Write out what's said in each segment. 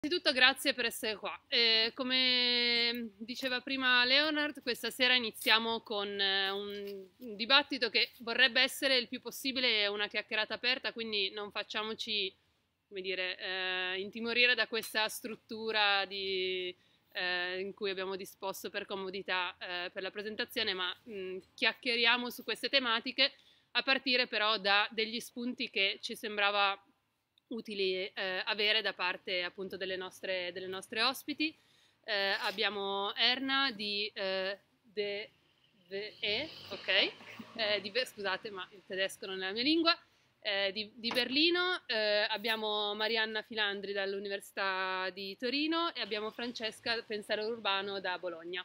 Innanzitutto grazie per essere qua. Come diceva prima Leonard, questa sera iniziamo con un dibattito che vorrebbe essere il più possibile una chiacchierata aperta, quindi non facciamoci, come dire, intimorire da questa struttura in cui abbiamo disposto per comodità per la presentazione, ma chiacchieriamo su queste tematiche a partire però da degli spunti che ci sembrava utili avere da parte appunto delle nostre ospiti. Abbiamo Erna di DVE, ok? Scusate, ma il tedesco non è la mia lingua. Di Berlino, abbiamo Marianna Filandri dall'Università di Torino e abbiamo Francesca Pensiero Urbano da Bologna.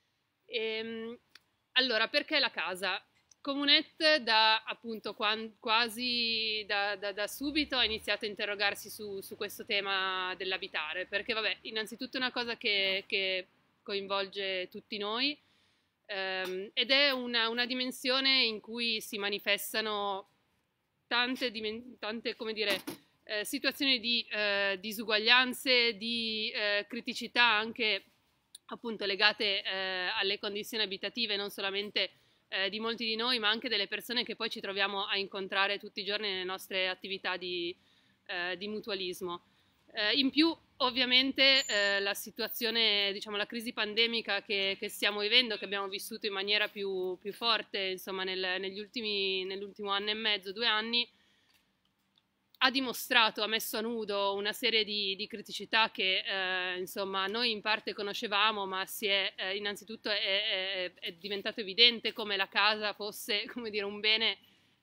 Allora, perché la casa? Comunette da appunto quasi da subito ha iniziato a interrogarsi su questo tema dell'abitare, perché vabbè, innanzitutto è una cosa che coinvolge tutti noi ed è una dimensione in cui si manifestano tante come dire, situazioni di disuguaglianze, di criticità anche appunto legate alle condizioni abitative, non solamente di molti di noi, ma anche delle persone che poi ci troviamo a incontrare tutti i giorni nelle nostre attività di mutualismo. In più, ovviamente, la situazione, diciamo, la crisi pandemica che stiamo vivendo, che abbiamo vissuto in maniera più forte, insomma, nell'ultimo anno e mezzo, 2 anni, ha dimostrato, ha messo a nudo una serie di criticità che insomma noi in parte conoscevamo, ma innanzitutto è diventato evidente come la casa fosse, come dire, un bene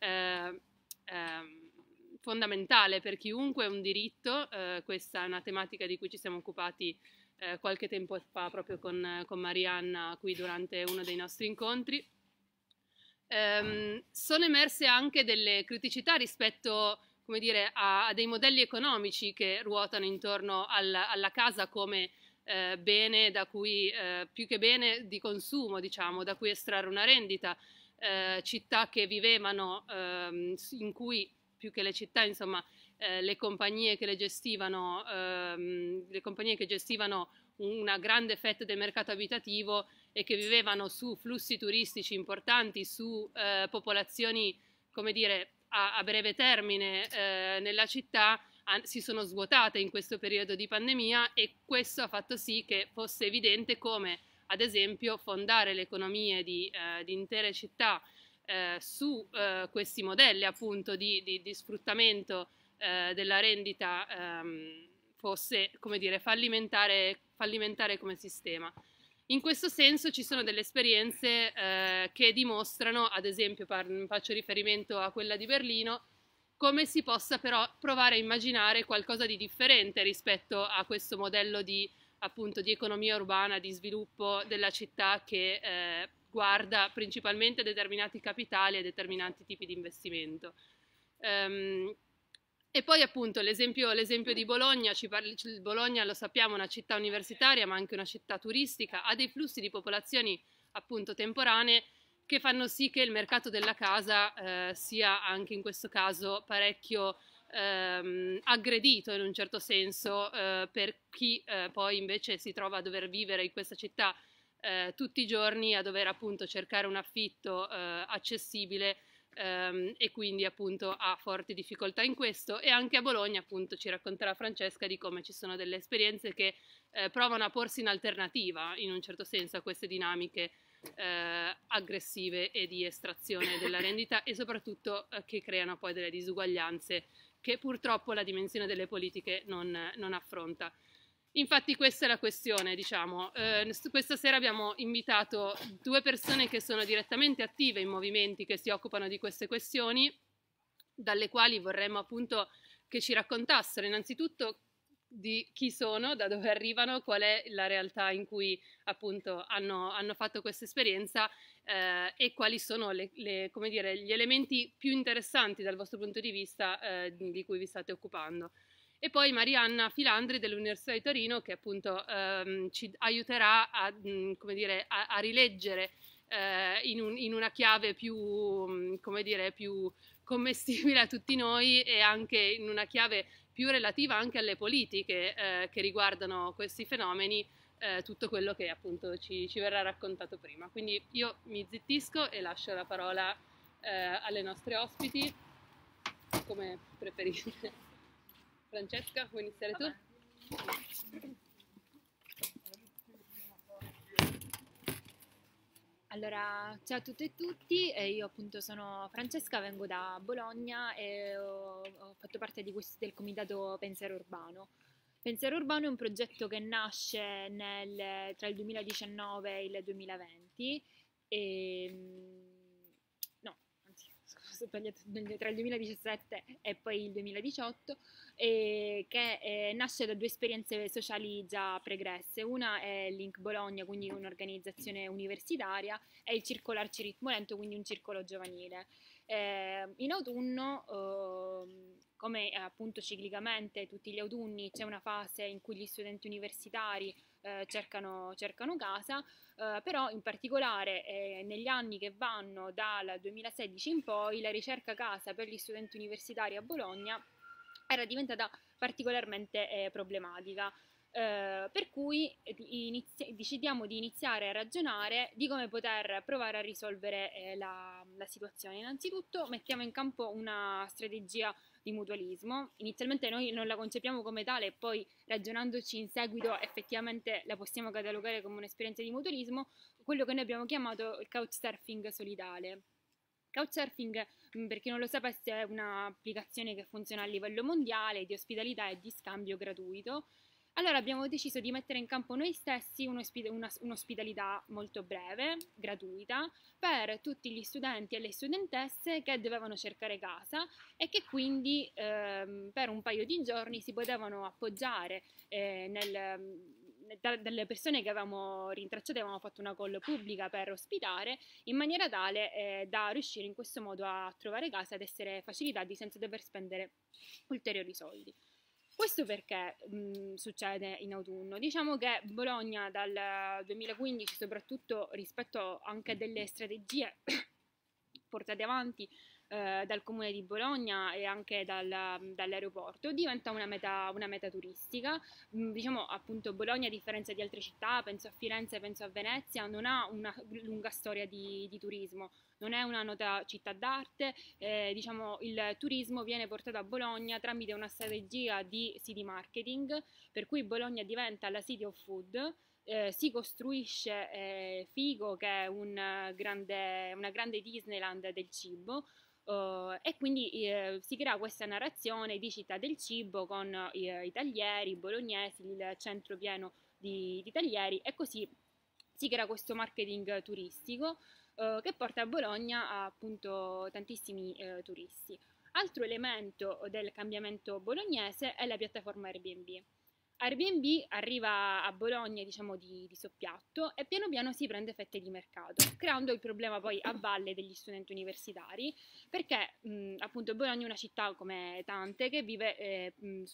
fondamentale per chiunque, un diritto. Questa è una tematica di cui ci siamo occupati qualche tempo fa proprio con Marianna qui durante uno dei nostri incontri. Sono emerse anche delle criticità rispetto, come dire, a dei modelli economici che ruotano intorno alla casa come bene da cui, più che bene di consumo, diciamo, da cui estrarre una rendita, città che vivevano, in cui più che le città, insomma, le compagnie che le gestivano una grande fetta del mercato abitativo e che vivevano su flussi turistici importanti, su popolazioni, come dire, a breve termine nella città, si sono svuotate in questo periodo di pandemia, e questo ha fatto sì che fosse evidente come, ad esempio, fondare le economie di intere città su questi modelli appunto di sfruttamento della rendita fosse, come dire, fallimentare come sistema. In questo senso ci sono delle esperienze che dimostrano, ad esempio faccio riferimento a quella di Berlino, come si possa però provare a immaginare qualcosa di differente rispetto a questo modello appunto, di economia urbana, di sviluppo della città che guarda principalmente a determinati capitali e determinati tipi di investimento. E poi appunto l'esempio di Bologna, Bologna lo sappiamo è una città universitaria ma anche una città turistica, ha dei flussi di popolazioni appunto temporanee che fanno sì che il mercato della casa sia anche in questo caso parecchio aggredito in un certo senso per chi poi invece si trova a dover vivere in questa città tutti i giorni, a dover appunto cercare un affitto accessibile e quindi appunto ha forti difficoltà in questo. E anche a Bologna appunto ci racconterà Francesca di come ci sono delle esperienze che provano a porsi in alternativa in un certo senso a queste dinamiche aggressive e di estrazione della rendita, e soprattutto che creano poi delle disuguaglianze che purtroppo la dimensione delle politiche non affronta. Infatti questa è la questione, diciamo. Questa sera abbiamo invitato 2 persone che sono direttamente attive in movimenti che si occupano di queste questioni, dalle quali vorremmo appunto che ci raccontassero innanzitutto di chi sono, da dove arrivano, qual è la realtà in cui appunto hanno fatto questa esperienza e quali sono come dire, gli elementi più interessanti dal vostro punto di vista di cui vi state occupando. E poi Marianna Filandri dell'Università di Torino, che appunto ci aiuterà come dire, a rileggere in una chiave più, come dire, più commestibile a tutti noi, e anche in una chiave più relativa anche alle politiche che riguardano questi fenomeni, tutto quello che appunto ci verrà raccontato prima. Quindi io mi zittisco e lascio la parola alle nostre ospiti, come preferite. Francesca, vuoi iniziare tu? Allora, ciao a tutte e tutti, io appunto sono Francesca, vengo da Bologna e ho fatto parte del comitato Pensiero Urbano. Pensiero Urbano è un progetto che nasce tra il 2019 e il 2020, e, no, anzi, scusa, ho sbagliato, tra il 2017 e poi il 2018, che nasce da due esperienze sociali già pregresse. Una è Link Bologna, quindi un'organizzazione universitaria, e il Circolo Arci Ritmo Lento, quindi un circolo giovanile. In autunno, come appunto ciclicamente tutti gli autunni, c'è una fase in cui gli studenti universitari cercano casa, però in particolare negli anni che vanno dal 2016 in poi la ricerca casa per gli studenti universitari a Bologna era diventata particolarmente problematica. Per cui decidiamo di iniziare a ragionare di come poter provare a risolvere la situazione. Innanzitutto mettiamo in campo una strategia di mutualismo. Inizialmente noi non la concepiamo come tale, poi ragionandoci in seguito effettivamente la possiamo catalogare come un'esperienza di mutualismo, quello che noi abbiamo chiamato il couchsurfing solidale. Couchsurfing, per chi non lo sapesse, è un'applicazione che funziona a livello mondiale di ospitalità e di scambio gratuito. Allora abbiamo deciso di mettere in campo noi stessi un'ospitalità molto breve, gratuita, per tutti gli studenti e le studentesse che dovevano cercare casa e che quindi per un paio di giorni si potevano appoggiare dalle persone che avevamo rintracciate. Avevamo fatto una call pubblica per ospitare, in maniera tale da riuscire in questo modo a trovare casa ed essere facilitati senza dover spendere ulteriori soldi. Questo perché succede in autunno? Diciamo che Bologna dal 2015, soprattutto rispetto anche a delle strategie portate avanti dal comune di Bologna e anche dall'aeroporto, diventa una meta turistica. Diciamo appunto Bologna, a differenza di altre città, penso a Firenze, penso a Venezia, non ha una lunga storia di turismo, non è una nota città d'arte. Diciamo il turismo viene portato a Bologna tramite una strategia di city marketing, per cui Bologna diventa la city of food. Si costruisce Figo, che è una grande Disneyland del cibo, e quindi si crea questa narrazione di città del cibo con i taglieri bolognesi, il centro pieno di taglieri, e così si crea questo marketing turistico che porta a Bologna appunto tantissimi turisti. Altro elemento del cambiamento bolognese è la piattaforma Airbnb. Airbnb arriva a Bologna, diciamo, di soppiatto, e piano piano si prende fette di mercato, creando il problema poi a valle degli studenti universitari, perché appunto Bologna è una città come tante che vive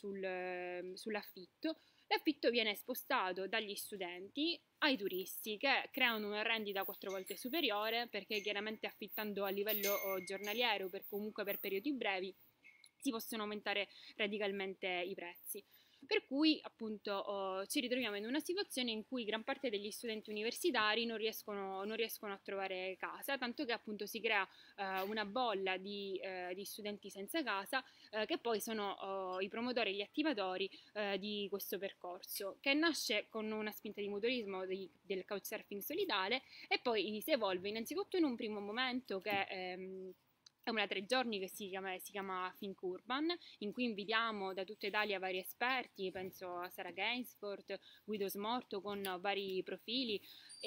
sull'affitto. L'affitto viene spostato dagli studenti ai turisti, che creano una rendita 4 volte superiore, perché chiaramente affittando a livello giornaliero, comunque per periodi brevi, si possono aumentare radicalmente i prezzi. Per cui appunto ci ritroviamo in una situazione in cui gran parte degli studenti universitari non riescono a trovare casa, tanto che appunto si crea una bolla di studenti senza casa, che poi sono i promotori e gli attivatori di questo percorso, che nasce con una spinta di mutualismo del couchsurfing solidale, e poi si evolve innanzitutto in un primo momento che è una 3 giorni che si chiama Think Urban, in cui invitiamo da tutta Italia vari esperti, penso a Sara Gainsford, Guido Smorto, con vari profili,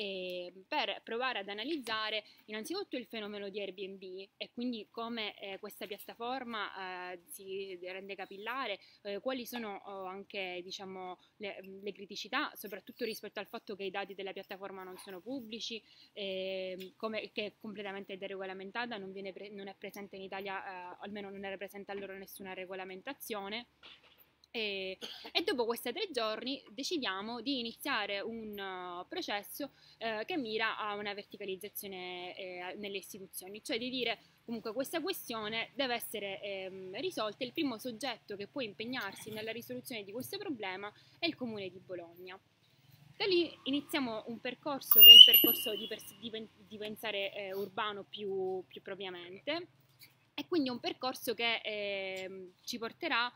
per provare ad analizzare innanzitutto il fenomeno di Airbnb e quindi come questa piattaforma si rende capillare, quali sono anche diciamo, le criticità, soprattutto rispetto al fatto che i dati della piattaforma non sono pubblici, che è completamente deregolamentata, non è presente in Italia, almeno non era presente allora nessuna regolamentazione. E dopo questi 3 giorni decidiamo di iniziare un processo che mira a una verticalizzazione nelle istituzioni, cioè di dire comunque questa questione deve essere risolta, il primo soggetto che può impegnarsi nella risoluzione di questo problema è il Comune di Bologna. Da lì iniziamo un percorso che è il percorso di pensare urbano più propriamente, e quindi un percorso che ci porterà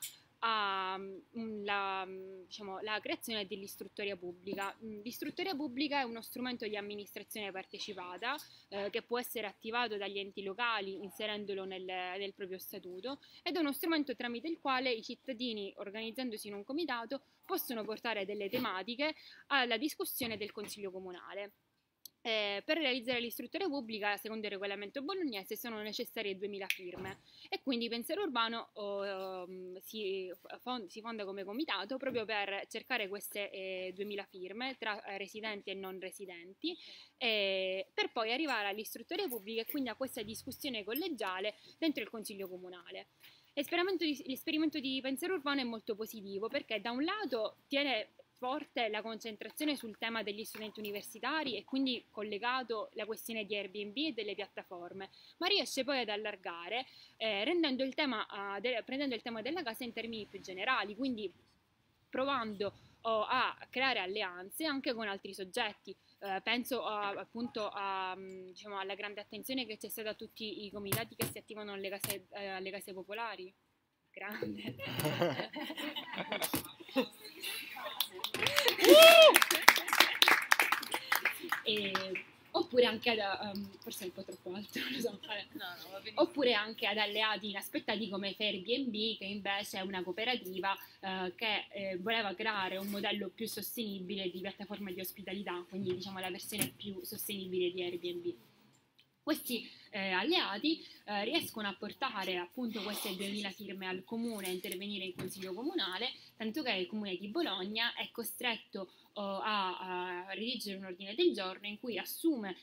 alla diciamo, la creazione dell'istruttoria pubblica. L'istruttoria pubblica è uno strumento di amministrazione partecipata che può essere attivato dagli enti locali inserendolo nel proprio statuto, ed è uno strumento tramite il quale i cittadini, organizzandosi in un comitato, possono portare delle tematiche alla discussione del Consiglio Comunale. Per realizzare l'istruttoria pubblica, secondo il regolamento bolognese, sono necessarie 2000 firme, e quindi Pensiero Urbano si fonda come comitato proprio per cercare queste 2000 firme tra residenti e non residenti, per poi arrivare all'istruttoria pubblica e quindi a questa discussione collegiale dentro il Consiglio Comunale. L'esperimento di Pensiero Urbano è molto positivo perché da un lato tiene forte la concentrazione sul tema degli studenti universitari e quindi collegato la questione di Airbnb e delle piattaforme, ma riesce poi ad allargare prendendo il tema della casa in termini più generali, quindi provando a creare alleanze anche con altri soggetti. Penso appunto diciamo, alla grande attenzione che c'è stata a tutti i comitati che si attivano alle case popolari. Grande. Oppure anche forse è un po' troppo alto, non lo so, oppure anche ad alleati inaspettati come Airbnb, che invece è una cooperativa che voleva creare un modello più sostenibile di piattaforma di ospitalità, quindi diciamo la versione più sostenibile di Airbnb. Questi alleati riescono a portare appunto queste 2000 firme al comune a intervenire in consiglio comunale, tanto che il comune di Bologna è costretto a redigere un ordine del giorno in cui assume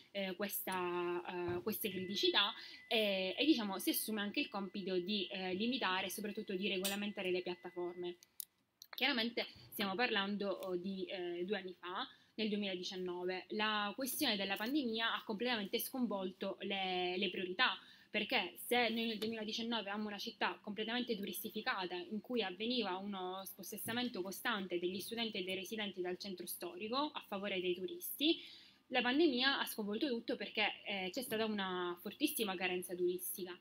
queste criticità e diciamo si assume anche il compito di limitare e soprattutto di regolamentare le piattaforme. Chiaramente stiamo parlando di 2 anni fa, nel 2019. La questione della pandemia ha completamente sconvolto le priorità, perché se noi nel 2019 avevamo una città completamente turistificata in cui avveniva uno spossessamento costante degli studenti e dei residenti dal centro storico a favore dei turisti, la pandemia ha sconvolto tutto perché c'è stata una fortissima carenza turistica.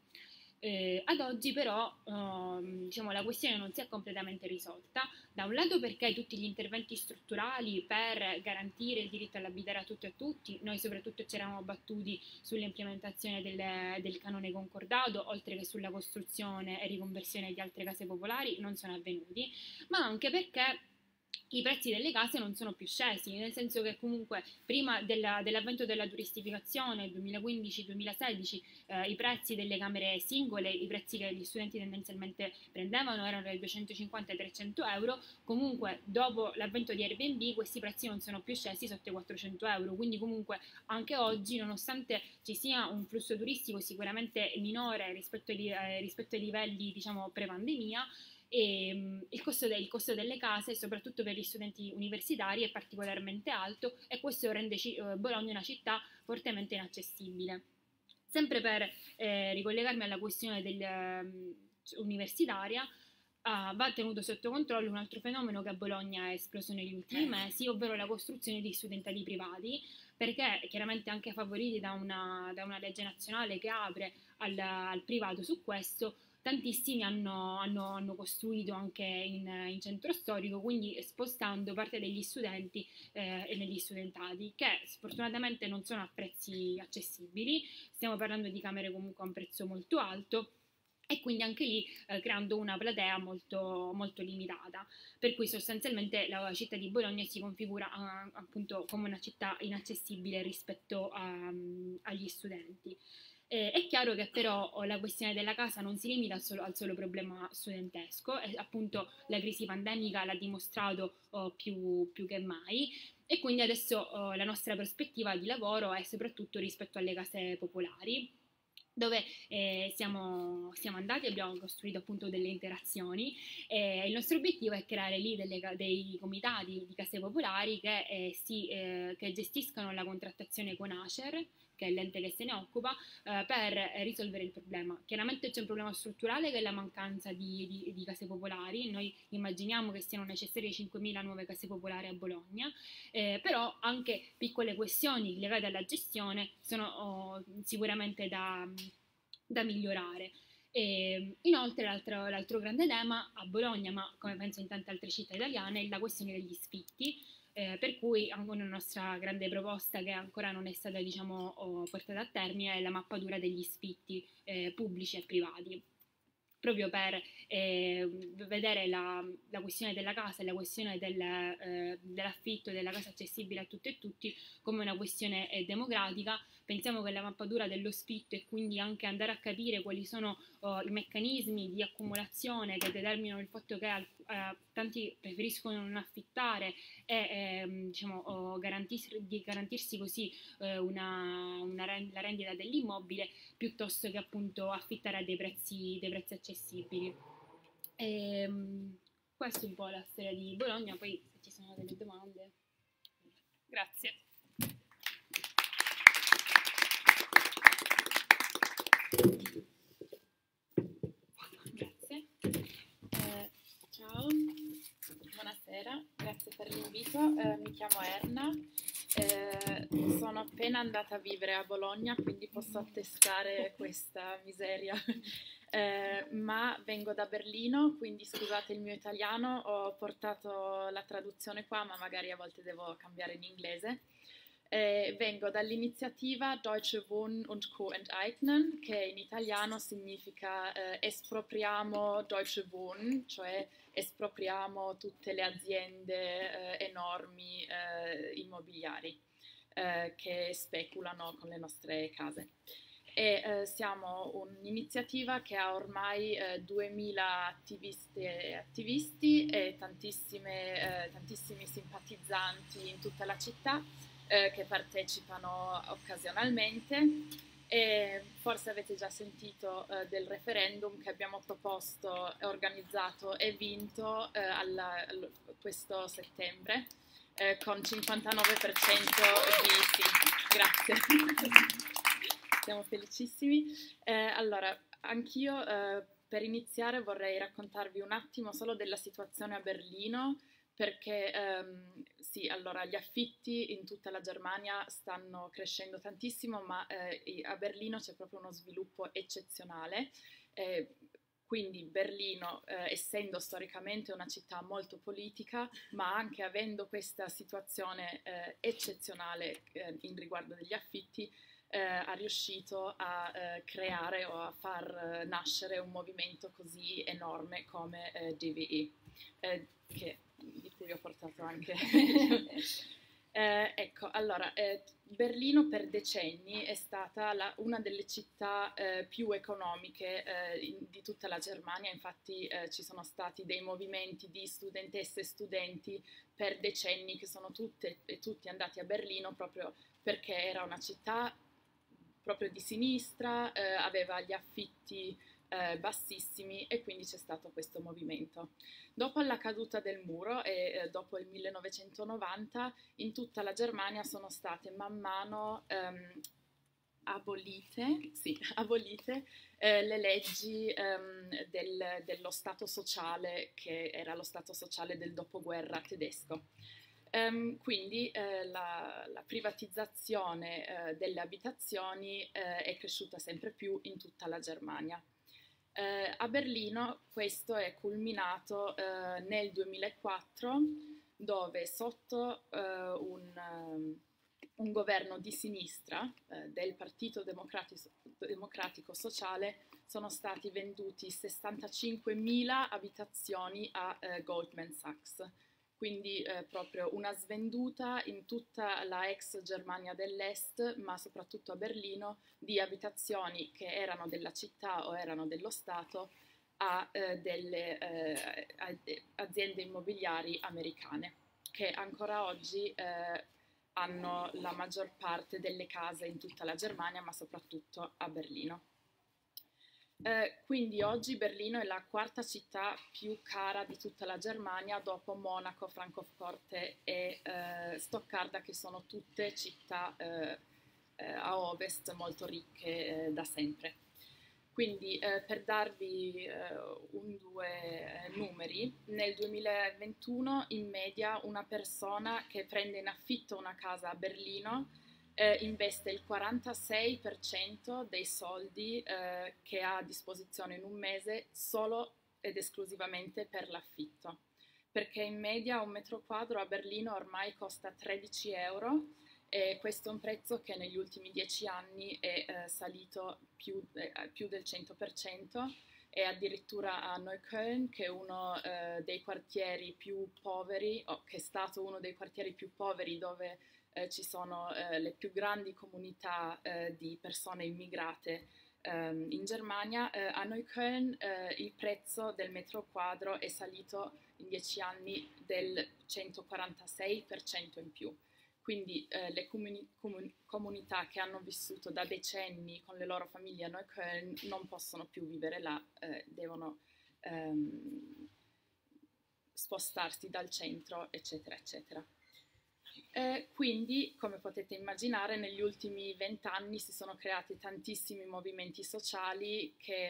Ad oggi però diciamo, la questione non si è completamente risolta, da un lato perché tutti gli interventi strutturali per garantire il diritto all'abitare a tutti e a tutti, noi soprattutto ci eravamo battuti sull'implementazione del canone concordato, oltre che sulla costruzione e riconversione di altre case popolari, non sono avvenuti, ma anche perché i prezzi delle case non sono più scesi, nel senso che comunque prima dell'avvento della turistificazione, 2015-2016, i prezzi delle camere singole, i prezzi che gli studenti tendenzialmente prendevano erano dai 250 ai 300 euro, comunque dopo l'avvento di Airbnb questi prezzi non sono più scesi sotto i 400 euro, quindi comunque anche oggi, nonostante ci sia un flusso turistico sicuramente minore rispetto ai livelli diciamo pre-pandemia, e il costo delle case, soprattutto per gli studenti universitari, è particolarmente alto e questo rende Bologna una città fortemente inaccessibile. Sempre per ricollegarmi alla questione universitaria, va tenuto sotto controllo un altro fenomeno che a Bologna è esploso negli ultimi mesi, ovvero la costruzione di studentati privati, perché chiaramente anche favoriti da una legge nazionale che apre al privato su questo, tantissimi hanno costruito anche in centro storico, quindi spostando parte degli studenti negli studentati, che sfortunatamente non sono a prezzi accessibili, stiamo parlando di camere comunque a un prezzo molto alto, e quindi anche lì creando una platea molto, molto limitata, per cui sostanzialmente la città di Bologna si configura appunto come una città inaccessibile rispetto agli studenti. È chiaro che però la questione della casa non si limita al solo problema studentesco, e appunto la crisi pandemica l'ha dimostrato più che mai, e quindi adesso la nostra prospettiva di lavoro è soprattutto rispetto alle case popolari. dove siamo andati, abbiamo costruito appunto delle interazioni. Il nostro obiettivo è creare lì dei comitati di case popolari che gestiscono la contrattazione con Acer, che è l'ente che se ne occupa, per risolvere il problema. Chiaramente c'è un problema strutturale che è la mancanza di case popolari. Noi immaginiamo che siano necessarie 5.000 nuove case popolari a Bologna, però anche piccole questioni legate alla gestione sono sicuramente da migliorare. Inoltre l'altro grande tema a Bologna, ma come penso in tante altre città italiane, è la questione degli sfitti, per cui anche una nostra grande proposta che ancora non è stata, diciamo, portata a termine è la mappatura degli sfitti pubblici e privati, proprio per vedere la questione della casa e la questione dell'affitto, della casa accessibile a tutte e tutti come una questione democratica. Pensiamo che la mappatura dello sfitto e quindi anche andare a capire quali sono i meccanismi di accumulazione che determinano il fatto che tanti preferiscono non affittare e diciamo, garantirsi così la rendita dell'immobile piuttosto che appunto affittare a dei prezzi accessibili. Questa è un po' la storia di Bologna, poi se ci sono delle domande. Grazie. Grazie. Ciao, buonasera, grazie per l'invito. Mi chiamo Erna, sono appena andata a vivere a Bologna, quindi posso attestare questa miseria. Ma vengo da Berlino, quindi scusate il mio italiano, ho portato la traduzione qua, ma magari a volte devo cambiare in inglese. Vengo dall'iniziativa Deutsche Wohnen und Co. enteignen, che in italiano significa espropriamo Deutsche Wohnen, cioè espropriamo tutte le aziende enormi immobiliari che speculano con le nostre case. Siamo un'iniziativa che ha ormai 2000 attivisti e tantissimi simpatizzanti in tutta la città che partecipano occasionalmente. E forse avete già sentito del referendum che abbiamo proposto, organizzato e vinto questo settembre con 59% di sì. Grazie. Siamo felicissimi. Allora, anch'io per iniziare vorrei raccontarvi un attimo solo della situazione a Berlino, perché sì, allora gli affitti in tutta la Germania stanno crescendo tantissimo, ma a Berlino c'è proprio uno sviluppo eccezionale. Quindi Berlino, essendo storicamente una città molto politica, ma anche avendo questa situazione eccezionale in riguardo degli affitti, ha riuscito a creare o a far nascere un movimento così enorme come DVE, di cui ho portato anche. Ecco, allora, Berlino per decenni è stata una delle città più economiche di tutta la Germania. Infatti ci sono stati dei movimenti di studentesse e studenti per decenni che sono tutti andati a Berlino proprio perché era una città proprio di sinistra, aveva gli affitti bassissimi e quindi c'è stato questo movimento. Dopo la caduta del muro e dopo il 1990 in tutta la Germania sono state man mano abolite le leggi dello Stato sociale, che era lo Stato sociale del dopoguerra tedesco. Quindi la privatizzazione delle abitazioni è cresciuta sempre più in tutta la Germania. A Berlino questo è culminato nel 2004, dove sotto un governo di sinistra del Partito Democratico Sociale sono stati venduti 65.000 abitazioni a Goldman Sachs. Quindi proprio una svenduta in tutta la ex Germania dell'Est, ma soprattutto a Berlino, di abitazioni che erano della città o erano dello Stato a delle aziende immobiliari americane, che ancora oggi hanno la maggior parte delle case in tutta la Germania, ma soprattutto a Berlino. Quindi oggi Berlino è la quarta città più cara di tutta la Germania dopo Monaco, Francoforte e Stoccarda, che sono tutte città a ovest molto ricche da sempre. Quindi per darvi due numeri, nel 2021 in media una persona che prende in affitto una casa a Berlino investe il 46% dei soldi che ha a disposizione in un mese solo ed esclusivamente per l'affitto, perché in media un metro quadro a Berlino ormai costa 13 euro e questo è un prezzo che negli ultimi 10 anni è salito più del 100%. E addirittura a Neukölln, che è uno dei quartieri più poveri, o che è stato uno dei quartieri più poveri dove ci sono le più grandi comunità di persone immigrate in Germania, a Neukölln il prezzo del metro quadro è salito in 10 anni del 146% in più. Quindi le comunità che hanno vissuto da decenni con le loro famiglie a Neukölln non possono più vivere là, devono spostarsi dal centro, eccetera, eccetera. Quindi, come potete immaginare, negli ultimi 20 anni si sono creati tantissimi movimenti sociali che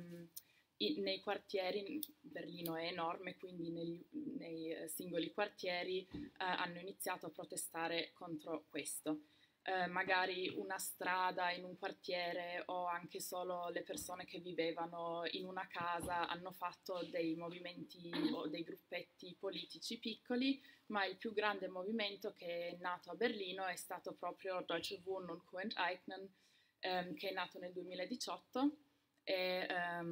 nei quartieri, Berlino è enorme, quindi nei singoli quartieri hanno iniziato a protestare contro questo. Magari una strada in un quartiere o anche solo le persone che vivevano in una casa hanno fatto dei movimenti o dei gruppetti politici piccoli, ma il più grande movimento che è nato a Berlino è stato proprio Deutsche Wohnen und Co-enteignen, che è nato nel 2018 e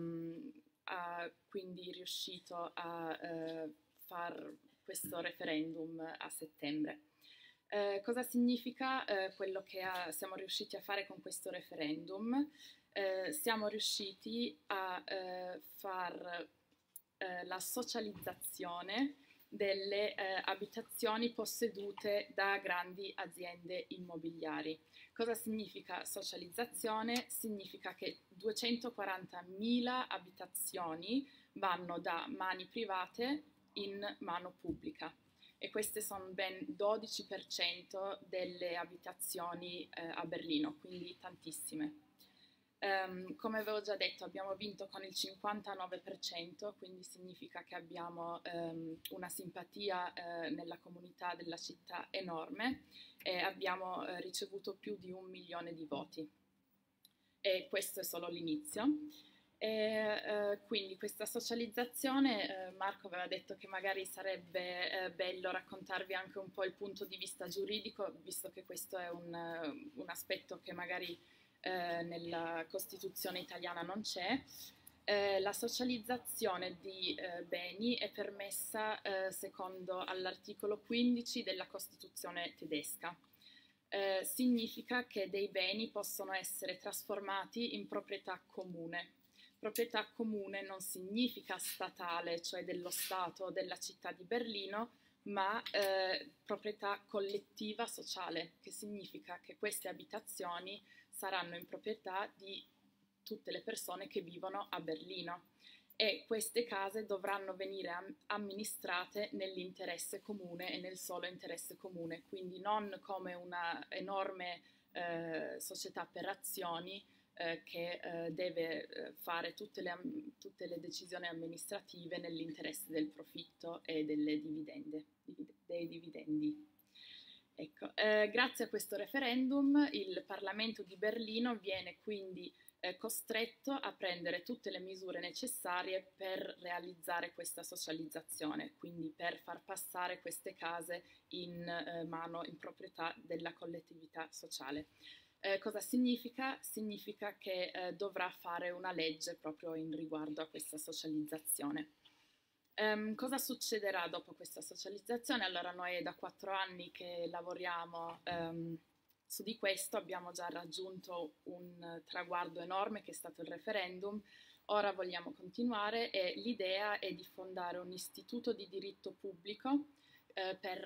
ha quindi riuscito a far questo referendum a settembre. Cosa significa quello che siamo riusciti a fare con questo referendum? Siamo riusciti a far la socializzazione delle abitazioni possedute da grandi aziende immobiliari. Cosa significa socializzazione? Significa che 240.000 abitazioni vanno da mani private in mano pubblica e queste sono ben 12% delle abitazioni a Berlino, quindi tantissime. Come avevo già detto, abbiamo vinto con il 59%, quindi significa che abbiamo una simpatia nella comunità della città enorme e abbiamo ricevuto più di 1 milione di voti. E questo è solo l'inizio. Quindi questa socializzazione, Marco aveva detto che magari sarebbe bello raccontarvi anche un po' il punto di vista giuridico, visto che questo è un aspetto che magari nella Costituzione italiana non c'è. La socializzazione di beni è permessa secondo all'articolo 15 della Costituzione tedesca. Significa che dei beni possono essere trasformati in proprietà comune. Proprietà comune non significa statale, cioè dello Stato o della città di Berlino, ma proprietà collettiva sociale, che significa che queste abitazioni saranno in proprietà di tutte le persone che vivono a Berlino e queste case dovranno venire amministrate nell'interesse comune e nel solo interesse comune, quindi non come una enorme società per azioni che deve fare tutte le decisioni amministrative nell'interesse del profitto e dei dividendi. Ecco, grazie a questo referendum il Parlamento di Berlino viene quindi costretto a prendere tutte le misure necessarie per realizzare questa socializzazione, quindi per far passare queste case in proprietà della collettività sociale. Cosa significa? Significa che dovrà fare una legge proprio in riguardo a questa socializzazione. Cosa succederà dopo questa socializzazione? Allora noi è da 4 anni che lavoriamo su di questo, abbiamo già raggiunto un traguardo enorme che è stato il referendum, ora vogliamo continuare e l'idea è di fondare un istituto di diritto pubblico per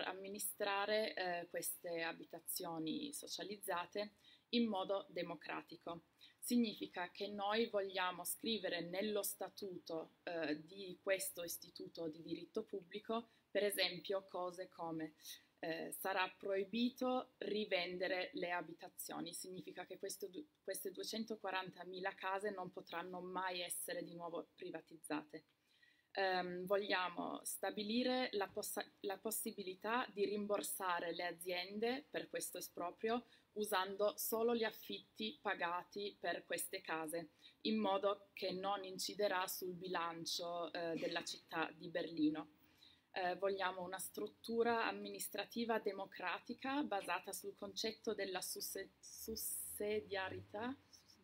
amministrare queste abitazioni socializzate in modo democratico. significa che noi vogliamo scrivere nello statuto di questo istituto di diritto pubblico, per esempio, cose come sarà proibito rivendere le abitazioni, significa che queste 240.000 case non potranno mai essere di nuovo privatizzate. Vogliamo stabilire la possibilità di rimborsare le aziende per questo esproprio usando solo gli affitti pagati per queste case, in modo che non inciderà sul bilancio della città di Berlino. Vogliamo una struttura amministrativa democratica basata sul concetto della sussidiarietà,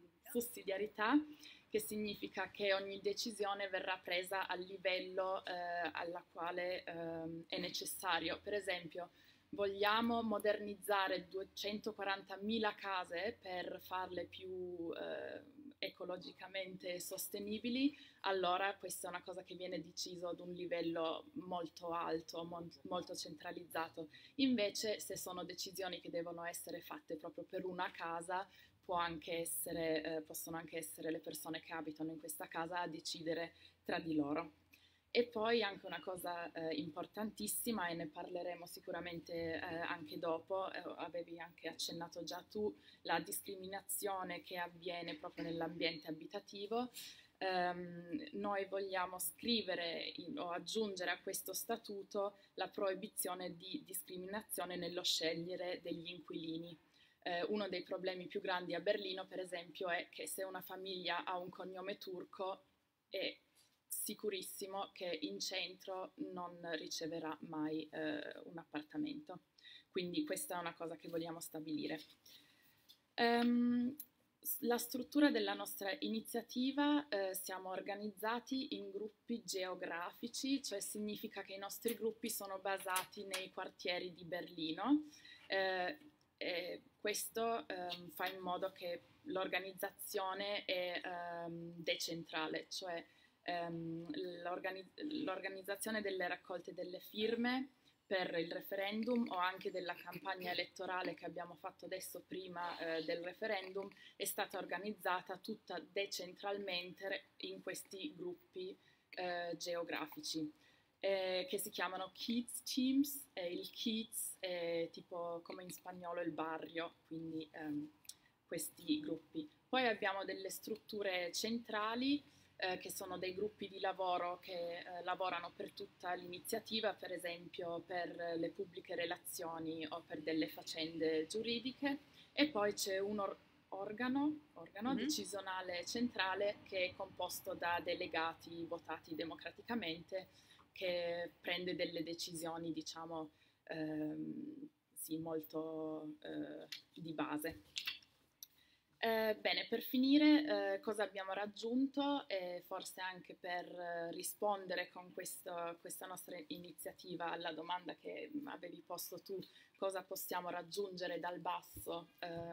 che significa che ogni decisione verrà presa al livello alla quale è necessario. Per esempio, vogliamo modernizzare 240.000 case per farle più ecologicamente sostenibili, allora questa è una cosa che viene deciso ad un livello molto alto, molto centralizzato. Invece, se sono decisioni che devono essere fatte proprio per una casa, possono anche essere le persone che abitano in questa casa a decidere tra di loro. E poi anche una cosa importantissima, e ne parleremo sicuramente anche dopo, avevi anche accennato già tu, la discriminazione che avviene proprio nell'ambiente abitativo. Noi vogliamo scrivere o aggiungere a questo statuto la proibizione di discriminazione nello scegliere degli inquilini. Uno dei problemi più grandi a Berlino, per esempio, è che se una famiglia ha un cognome turco è sicurissimo che in centro non riceverà mai un appartamento. Quindi questa è una cosa che vogliamo stabilire. La struttura della nostra iniziativa, siamo organizzati in gruppi geografici, cioè significa che i nostri gruppi sono basati nei quartieri di Berlino. E questo fa in modo che l'organizzazione è decentrale, cioè l'organizzazione delle raccolte delle firme per il referendum o anche della campagna elettorale che abbiamo fatto adesso prima del referendum è stata organizzata tutta decentralmente in questi gruppi geografici. Che si chiamano Kiez Teams, e il Kiez è tipo come in spagnolo il barrio, quindi questi gruppi. Poi abbiamo delle strutture centrali che sono dei gruppi di lavoro che lavorano per tutta l'iniziativa, per esempio per le pubbliche relazioni o per delle faccende giuridiche, e poi c'è un organo decisionale centrale che è composto da delegati votati democraticamente, che prende delle decisioni, diciamo, sì, molto di base. Bene, per finire, cosa abbiamo raggiunto e forse anche per rispondere con questa nostra iniziativa alla domanda che avevi posto tu, cosa possiamo raggiungere dal basso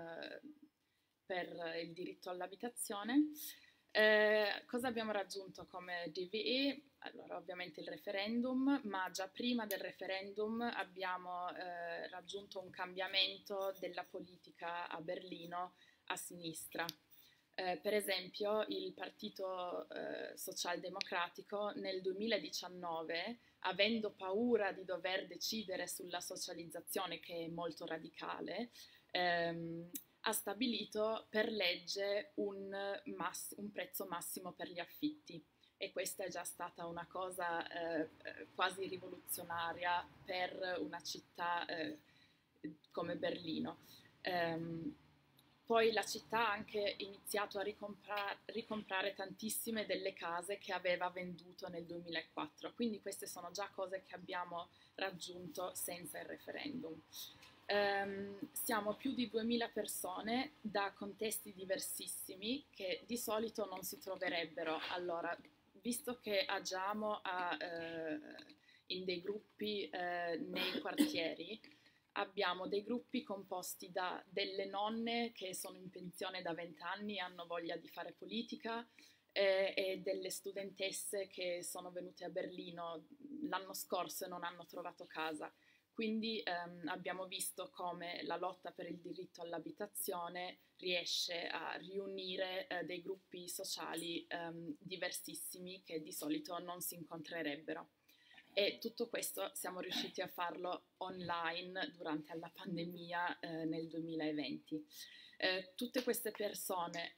per il diritto all'abitazione. Cosa abbiamo raggiunto come DVE? Allora, ovviamente il referendum, ma già prima del referendum abbiamo raggiunto un cambiamento della politica a Berlino a sinistra. Per esempio, il Partito Socialdemocratico nel 2019, avendo paura di dover decidere sulla socializzazione, che è molto radicale, ha stabilito per legge un prezzo massimo per gli affitti, e questa è già stata una cosa quasi rivoluzionaria per una città come Berlino. Poi la città ha anche iniziato a ricomprare tantissime delle case che aveva venduto nel 2004, quindi queste sono già cose che abbiamo raggiunto senza il referendum. Siamo più di 2000 persone da contesti diversissimi che di solito non si troverebbero. Allora, visto che agiamo in dei gruppi nei quartieri, abbiamo dei gruppi composti da delle nonne che sono in pensione da 20 anni e hanno voglia di fare politica, e delle studentesse che sono venute a Berlino l'anno scorso e non hanno trovato casa. Quindi abbiamo visto come la lotta per il diritto all'abitazione riesce a riunire dei gruppi sociali diversissimi che di solito non si incontrerebbero. E tutto questo siamo riusciti a farlo online durante la pandemia nel 2020. Tutte queste persone...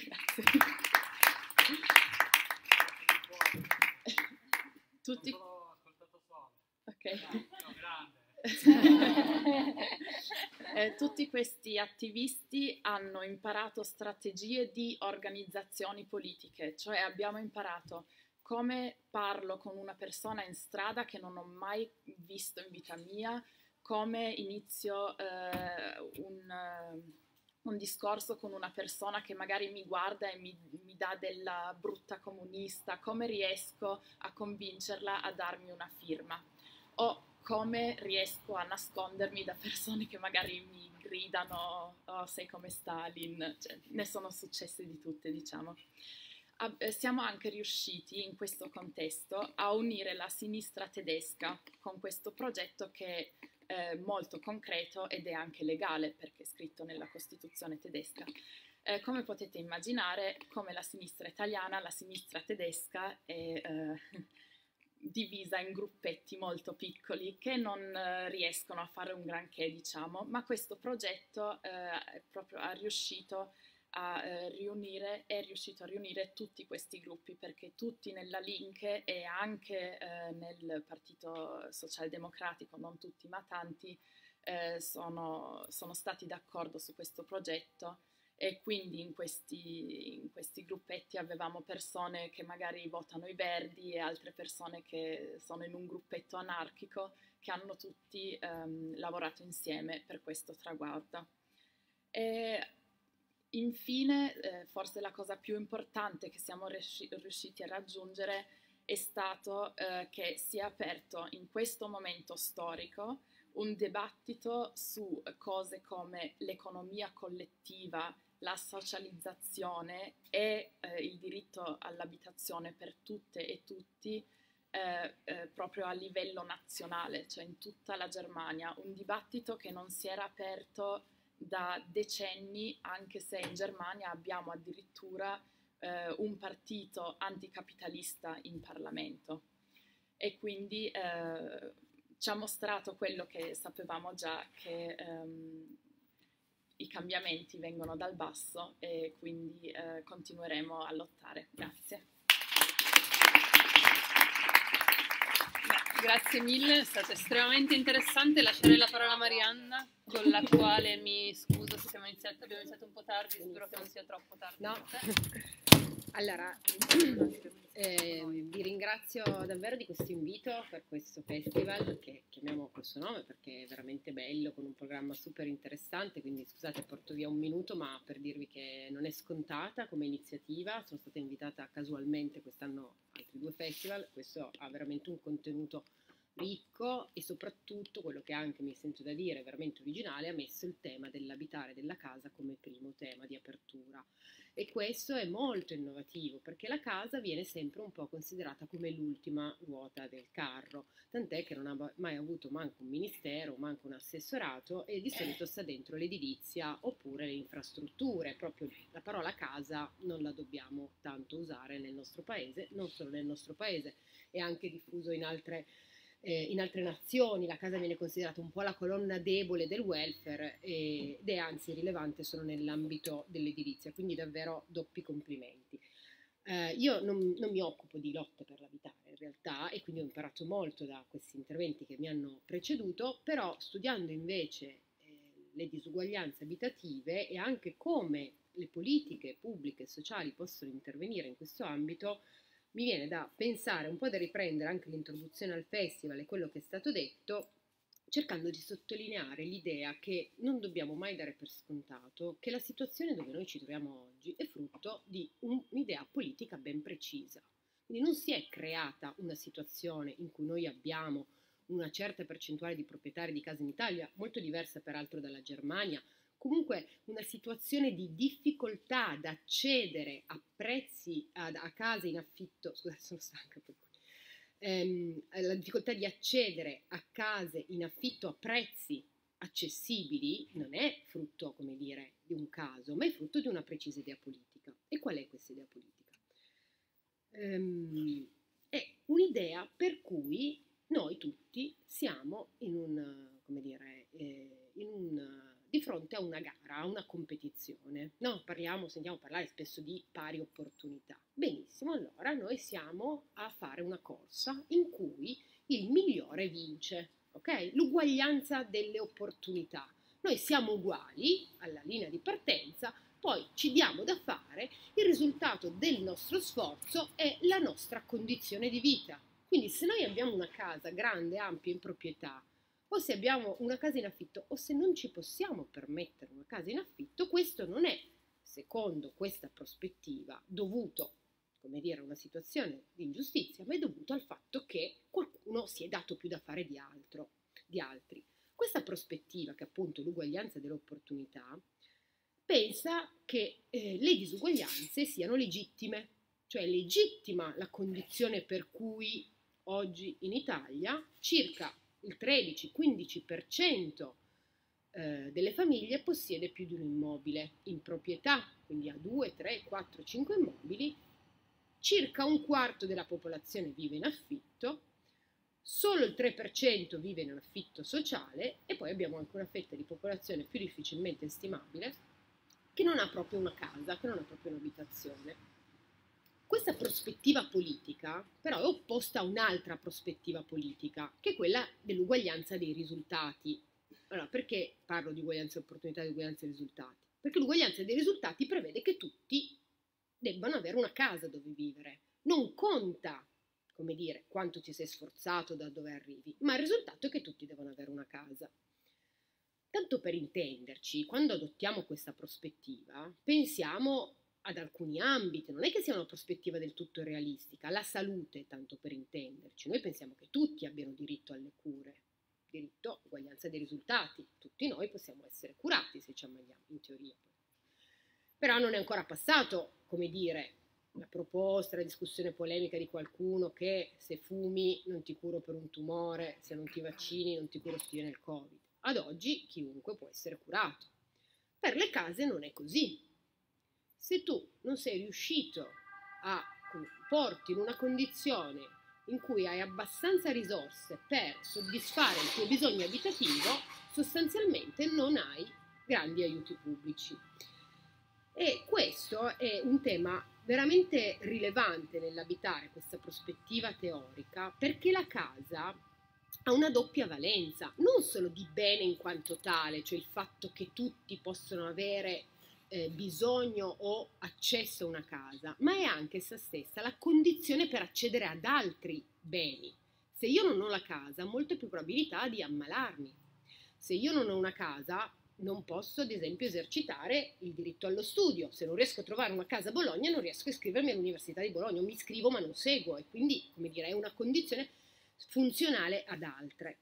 Tutti... Ok. Tutti questi attivisti hanno imparato strategie di organizzazioni politiche, cioè abbiamo imparato come parlo con una persona in strada che non ho mai visto in vita mia, come inizio un discorso con una persona che magari mi guarda e mi dà della brutta comunista, come riesco a convincerla a darmi una firma, o come riesco a nascondermi da persone che magari mi gridano "oh, sei come Stalin", cioè, ne sono successe di tutte, diciamo. Siamo anche riusciti in questo contesto a unire la sinistra tedesca con questo progetto che è molto concreto ed è anche legale perché è scritto nella Costituzione tedesca. Come potete immaginare, come la sinistra italiana, la sinistra tedesca è divisa in gruppetti molto piccoli che non riescono a fare un granché, diciamo, ma questo progetto proprio è riuscito a riunire tutti questi gruppi, perché tutti nella Link e anche nel Partito Socialdemocratico, non tutti ma tanti, sono stati d'accordo su questo progetto. E quindi in questi gruppetti avevamo persone che magari votano i Verdi e altre persone che sono in un gruppetto anarchico, che hanno tutti lavorato insieme per questo traguardo. E infine, forse la cosa più importante che siamo riusciti a raggiungere è stato che si è aperto in questo momento storico un dibattito su cose come l'economia collettiva, la socializzazione e il diritto all'abitazione per tutte e tutti proprio a livello nazionale, cioè in tutta la Germania, un dibattito che non si era aperto da decenni, anche se in Germania abbiamo addirittura un partito anticapitalista in Parlamento. E quindi ci ha mostrato quello che sapevamo già, che i cambiamenti vengono dal basso e quindi continueremo a lottare. Grazie. Grazie mille, è stato estremamente interessante. Lascerei la parola a Marianna, con la quale mi scuso se abbiamo iniziato un po' tardi, spero che non sia troppo tardi. No. Allora, vi ringrazio davvero di questo invito per questo festival, che chiamiamo questo nome perché è veramente bello, con un programma super interessante, quindi scusate porto via un minuto, ma per dirvi che non è scontata come iniziativa. Sono stata invitata casualmente quest'anno a altri 2 festival, questo ha veramente un contenuto ricco e soprattutto, quello che anche mi sento da dire veramente originale, ha messo il tema dell'abitare della casa come primo tema di apertura. E questo è molto innovativo, perché la casa viene sempre un po' considerata come l'ultima ruota del carro, tant'è che non ha mai avuto manco un ministero, manco un assessorato, e di solito sta dentro l'edilizia oppure le infrastrutture. Proprio la parola casa non la dobbiamo tanto usare nel nostro paese, non solo nel nostro paese, è anche diffuso in altre nazioni. La casa viene considerata un po' la colonna debole del welfare ed è anzi rilevante solo nell'ambito dell'edilizia, quindi davvero doppi complimenti. Io non mi occupo di lotte per l'abitare in realtà, e quindi ho imparato molto da questi interventi che mi hanno preceduto, però studiando invece le disuguaglianze abitative e anche come le politiche pubbliche e sociali possono intervenire in questo ambito, mi viene da pensare, un po' da riprendere anche l'introduzione al festival e quello che è stato detto, cercando di sottolineare l'idea che non dobbiamo mai dare per scontato che la situazione dove noi ci troviamo oggi è frutto di un'idea politica ben precisa. Quindi non si è creata una situazione in cui noi abbiamo una certa percentuale di proprietari di case in Italia, molto diversa peraltro dalla Germania, comunque una situazione di difficoltà ad accedere a prezzi, a case in affitto, scusate sono stanca per cui, la difficoltà di accedere a case in affitto a prezzi accessibili non è frutto, come dire, di un caso, ma è frutto di una precisa idea politica. E qual è questa idea politica? È un'idea per cui noi tutti siamo in un, come dire, di fronte a una gara, a una competizione. No, sentiamo parlare spesso di pari opportunità. Benissimo, allora noi siamo a fare una corsa in cui il migliore vince, ok? L'uguaglianza delle opportunità. Noi siamo uguali alla linea di partenza, poi ci diamo da fare, il risultato del nostro sforzo è la nostra condizione di vita. Quindi se noi abbiamo una casa grande, ampia, in proprietà, o se abbiamo una casa in affitto, o se non ci possiamo permettere una casa in affitto, questo non è, secondo questa prospettiva, dovuto, come dire, a una situazione di ingiustizia, ma è dovuto al fatto che qualcuno si è dato più da fare di altri. Questa prospettiva, che appunto è l'uguaglianza delle opportunità, pensa che le disuguaglianze siano legittime, cioè è legittima la condizione per cui oggi in Italia circa il 13-15% delle famiglie possiede più di un immobile in proprietà, quindi ha 2, 3, 4, 5 immobili, circa un quarto della popolazione vive in affitto, solo il 3% vive in affitto sociale e poi abbiamo anche una fetta di popolazione più difficilmente stimabile che non ha proprio una casa, che non ha proprio un'abitazione. Questa prospettiva politica però è opposta a un'altra prospettiva politica, che è quella dell'uguaglianza dei risultati. Allora, perché parlo di uguaglianza di opportunità e di uguaglianza dei risultati? Perché l'uguaglianza dei risultati prevede che tutti debbano avere una casa dove vivere. Non conta, come dire, quanto ti sei sforzato, da dove arrivi, ma il risultato è che tutti devono avere una casa. Tanto per intenderci, quando adottiamo questa prospettiva, pensiamo ad alcuni ambiti, non è che sia una prospettiva del tutto realistica, la salute, tanto per intenderci, noi pensiamo che tutti abbiano diritto alle cure, diritto, uguaglianza dei risultati, tutti noi possiamo essere curati se ci ammaliamo, in teoria. Però non è ancora passato, come dire, la proposta, la discussione polemica di qualcuno che se fumi non ti curo per un tumore, se non ti vaccini non ti curo se ti viene il Covid. Ad oggi chiunque può essere curato. Per le case non è così. Se tu non sei riuscito a porti in una condizione in cui hai abbastanza risorse per soddisfare il tuo bisogno abitativo, sostanzialmente non hai grandi aiuti pubblici. E questo è un tema veramente rilevante nell'abitare questa prospettiva teorica, perché la casa ha una doppia valenza, non solo di bene in quanto tale, cioè il fatto che tutti possono avere bisogno o accesso a una casa, ma è anche essa stessa la condizione per accedere ad altri beni. Se io non ho la casa, ho molte più probabilità di ammalarmi. Se io non ho una casa, non posso ad esempio esercitare il diritto allo studio. Se non riesco a trovare una casa a Bologna, non riesco a iscrivermi all'Università di Bologna, mi iscrivo ma non seguo, e quindi, come dire, è una condizione funzionale ad altre.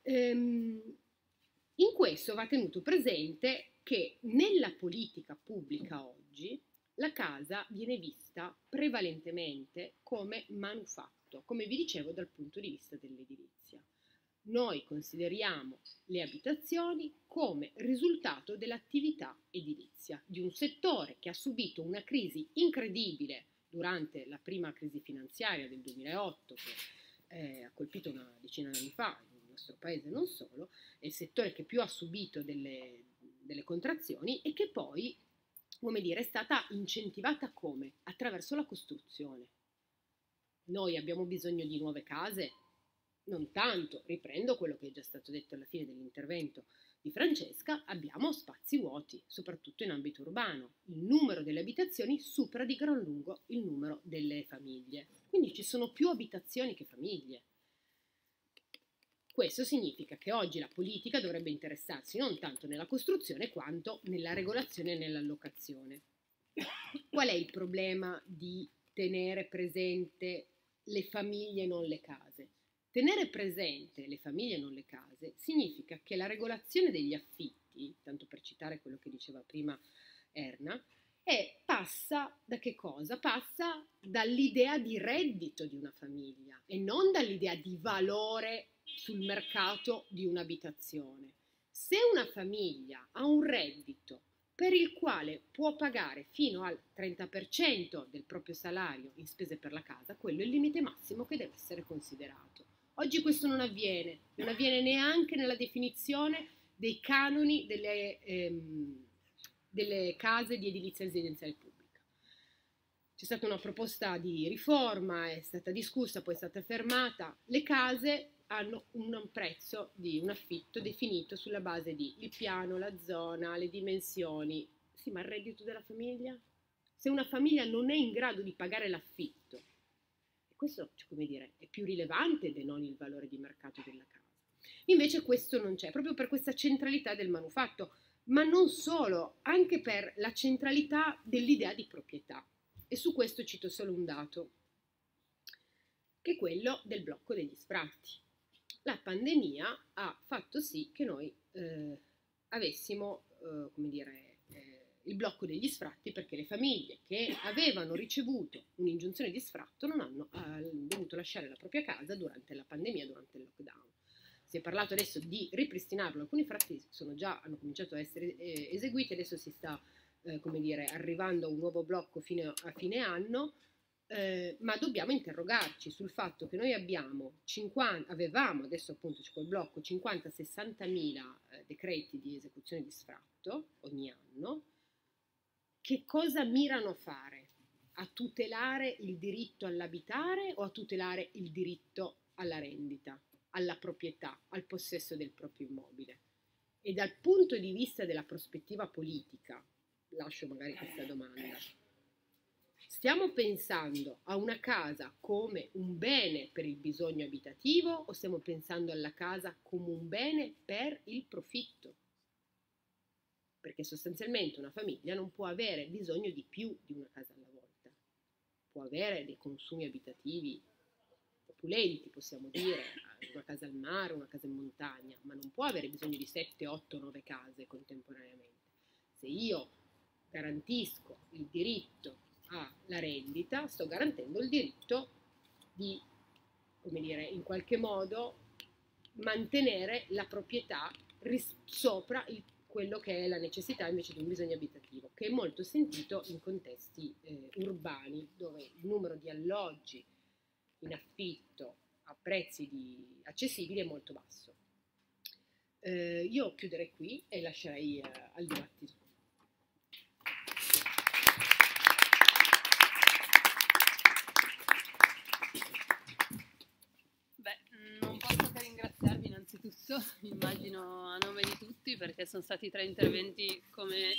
In questo va tenuto presente che nella politica pubblica oggi la casa viene vista prevalentemente come manufatto, come vi dicevo, dal punto di vista dell'edilizia. Noi consideriamo le abitazioni come risultato dell'attività edilizia, di un settore che ha subito una crisi incredibile durante la prima crisi finanziaria del 2008, che ha colpito una decina di anni fa, nel nostro paese non solo, è il settore che più ha subito delle contrazioni e che poi, come dire, è stata incentivata come? Attraverso la costruzione. Noi abbiamo bisogno di nuove case? Non tanto, riprendo quello che è già stato detto alla fine dell'intervento di Francesca, abbiamo spazi vuoti, soprattutto in ambito urbano. Il numero delle abitazioni supera di gran lungo il numero delle famiglie, quindi ci sono più abitazioni che famiglie. Questo significa che oggi la politica dovrebbe interessarsi non tanto nella costruzione quanto nella regolazione e nell'allocazione. Qual è il problema di tenere presente le famiglie e non le case? Tenere presente le famiglie e non le case significa che la regolazione degli affitti, tanto per citare quello che diceva prima Erna, E passa da che cosa? Passa dall'idea di reddito di una famiglia e non dall'idea di valore sul mercato di un'abitazione. Se una famiglia ha un reddito per il quale può pagare fino al 30% del proprio salario in spese per la casa, quello è il limite massimo che deve essere considerato. Oggi questo non avviene neanche nella definizione dei canoni delle case di edilizia residenziale pubblica. C'è stata una proposta di riforma, è stata discussa, poi è stata fermata. Le case hanno un prezzo di un affitto definito sulla base di il piano, la zona, le dimensioni. Sì, ma il reddito della famiglia? Se una famiglia non è in grado di pagare l'affitto, questo, come dire, è più rilevante che non il valore di mercato della casa. Invece questo non c'è, proprio per questa centralità del manufatto, ma non solo, anche per la centralità dell'idea di proprietà. E su questo cito solo un dato, che è quello del blocco degli sfratti. La pandemia ha fatto sì che noi avessimo, come dire, il blocco degli sfratti, perché le famiglie che avevano ricevuto un'ingiunzione di sfratto non hanno dovuto lasciare la propria casa durante la pandemia, durante il lockdown. Si è parlato adesso di ripristinarlo, alcuni sfratti hanno cominciato a essere eseguiti, adesso si sta come dire, arrivando a un nuovo blocco a fine anno, ma dobbiamo interrogarci sul fatto che noi avevamo, adesso appunto c'è quel blocco, 50-60 mila decreti di esecuzione di sfratto ogni anno. Che cosa mirano a fare? A tutelare il diritto all'abitare o a tutelare il diritto alla rendita, alla proprietà, al possesso del proprio immobile? E dal punto di vista della prospettiva politica, lascio magari questa domanda, stiamo pensando a una casa come un bene per il bisogno abitativo o stiamo pensando alla casa come un bene per il profitto? Perché sostanzialmente una famiglia non può avere bisogno di più di una casa alla volta, può avere dei consumi abitativi opulenti, possiamo dire, una casa al mare, una casa in montagna, ma non può avere bisogno di 7, 8, 9 case contemporaneamente. Se io garantisco il diritto alla rendita, sto garantendo il diritto di, come dire, in qualche modo mantenere la proprietà sopra quello che è la necessità invece di un bisogno abitativo, che è molto sentito in contesti urbani, dove il numero di alloggi in affitto a prezzi accessibili è molto basso. Io chiuderei qui e lascerei al dibattito. Non posso che ringraziarvi innanzitutto, immagino a nome di tutti, perché sono stati 3 interventi come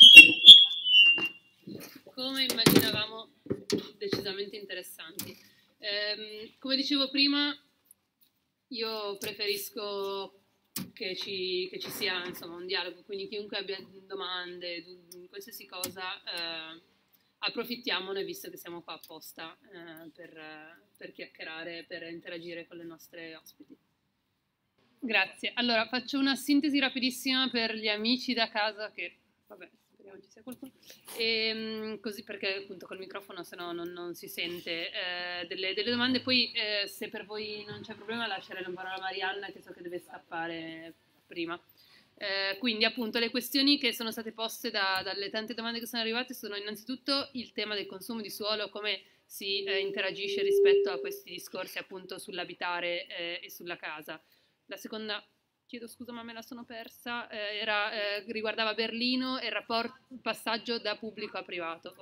immaginavamo decisamente interessanti. Come dicevo prima, io preferisco che ci sia insomma un dialogo, quindi chiunque abbia domande, qualsiasi cosa, approfittiamone, visto che siamo qua apposta per chiacchierare, per interagire con le nostre ospiti. Grazie. Allora, faccio una sintesi rapidissima per gli amici da casa che, vabbè, speriamo ci sia qualcuno, così perché appunto col microfono se no non si sente, delle domande, poi se per voi non c'è problema lascerei la parola a Marianna, che so che deve scappare prima. Quindi appunto le questioni che sono state poste dalle tante domande che sono arrivate sono innanzitutto il tema del consumo di suolo, come si interagisce rispetto a questi discorsi appunto sull'abitare e sulla casa. La seconda, chiedo scusa ma me la sono persa, riguardava Berlino e il passaggio da pubblico a privato.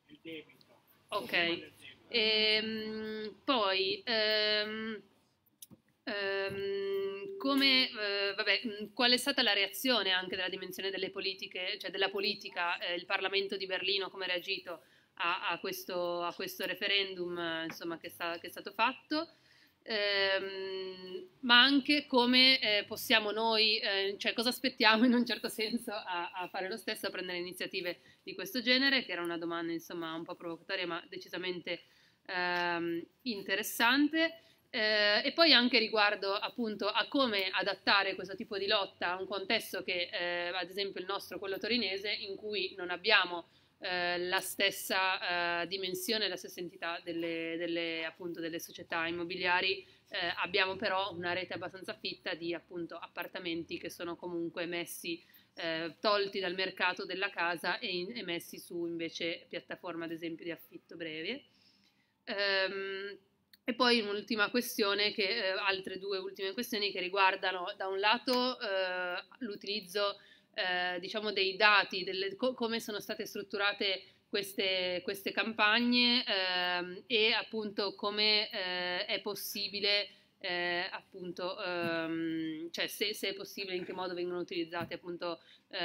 Ok. Poi qual è stata la reazione anche della dimensione delle politiche, cioè della politica, il Parlamento di Berlino come ha reagito a questo referendum insomma, che è stato fatto, ma anche come possiamo noi, cioè cosa aspettiamo in un certo senso a fare lo stesso, a prendere iniziative di questo genere, che era una domanda insomma un po' provocatoria ma decisamente interessante. E poi anche riguardo appunto a come adattare questo tipo di lotta a un contesto che ad esempio il nostro, quello torinese, in cui non abbiamo la stessa dimensione, la stessa entità appunto, delle società immobiliari. Abbiamo però una rete abbastanza fitta di appunto appartamenti che sono comunque messi, tolti dal mercato della casa e messi su invece piattaforme ad esempio di affitto breve. E poi un'ultima questione, altre due ultime questioni che riguardano da un lato l'utilizzo diciamo dei dati, come sono state strutturate queste campagne e appunto come è possibile appunto cioè se è possibile, in che modo vengono utilizzati appunto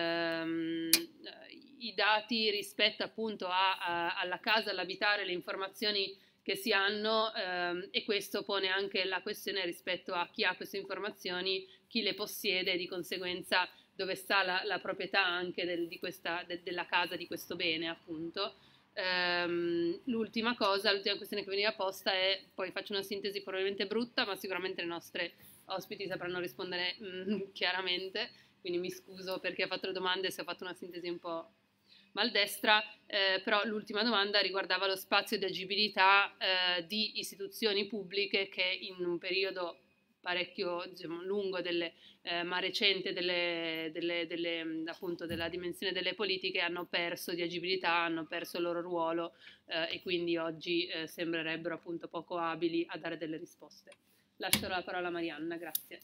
i dati rispetto appunto alla casa, all'abitare, le informazioni che si hanno, e questo pone anche la questione rispetto a chi ha queste informazioni, chi le possiede e di conseguenza dove sta la proprietà anche della casa, di questo bene appunto. L'ultima questione che veniva posta è, poi faccio una sintesi probabilmente brutta, ma sicuramente le nostre ospiti sapranno rispondere chiaramente, quindi mi scuso perché ho fatto le domande se ho fatto una sintesi un po' maldestra, però l'ultima domanda riguardava lo spazio di agibilità di istituzioni pubbliche che in un periodo parecchio, diciamo, lungo ma recente appunto della dimensione delle politiche hanno perso di agibilità, hanno perso il loro ruolo e quindi oggi sembrerebbero appunto poco abili a dare delle risposte. Lascio la parola a Marianna, grazie.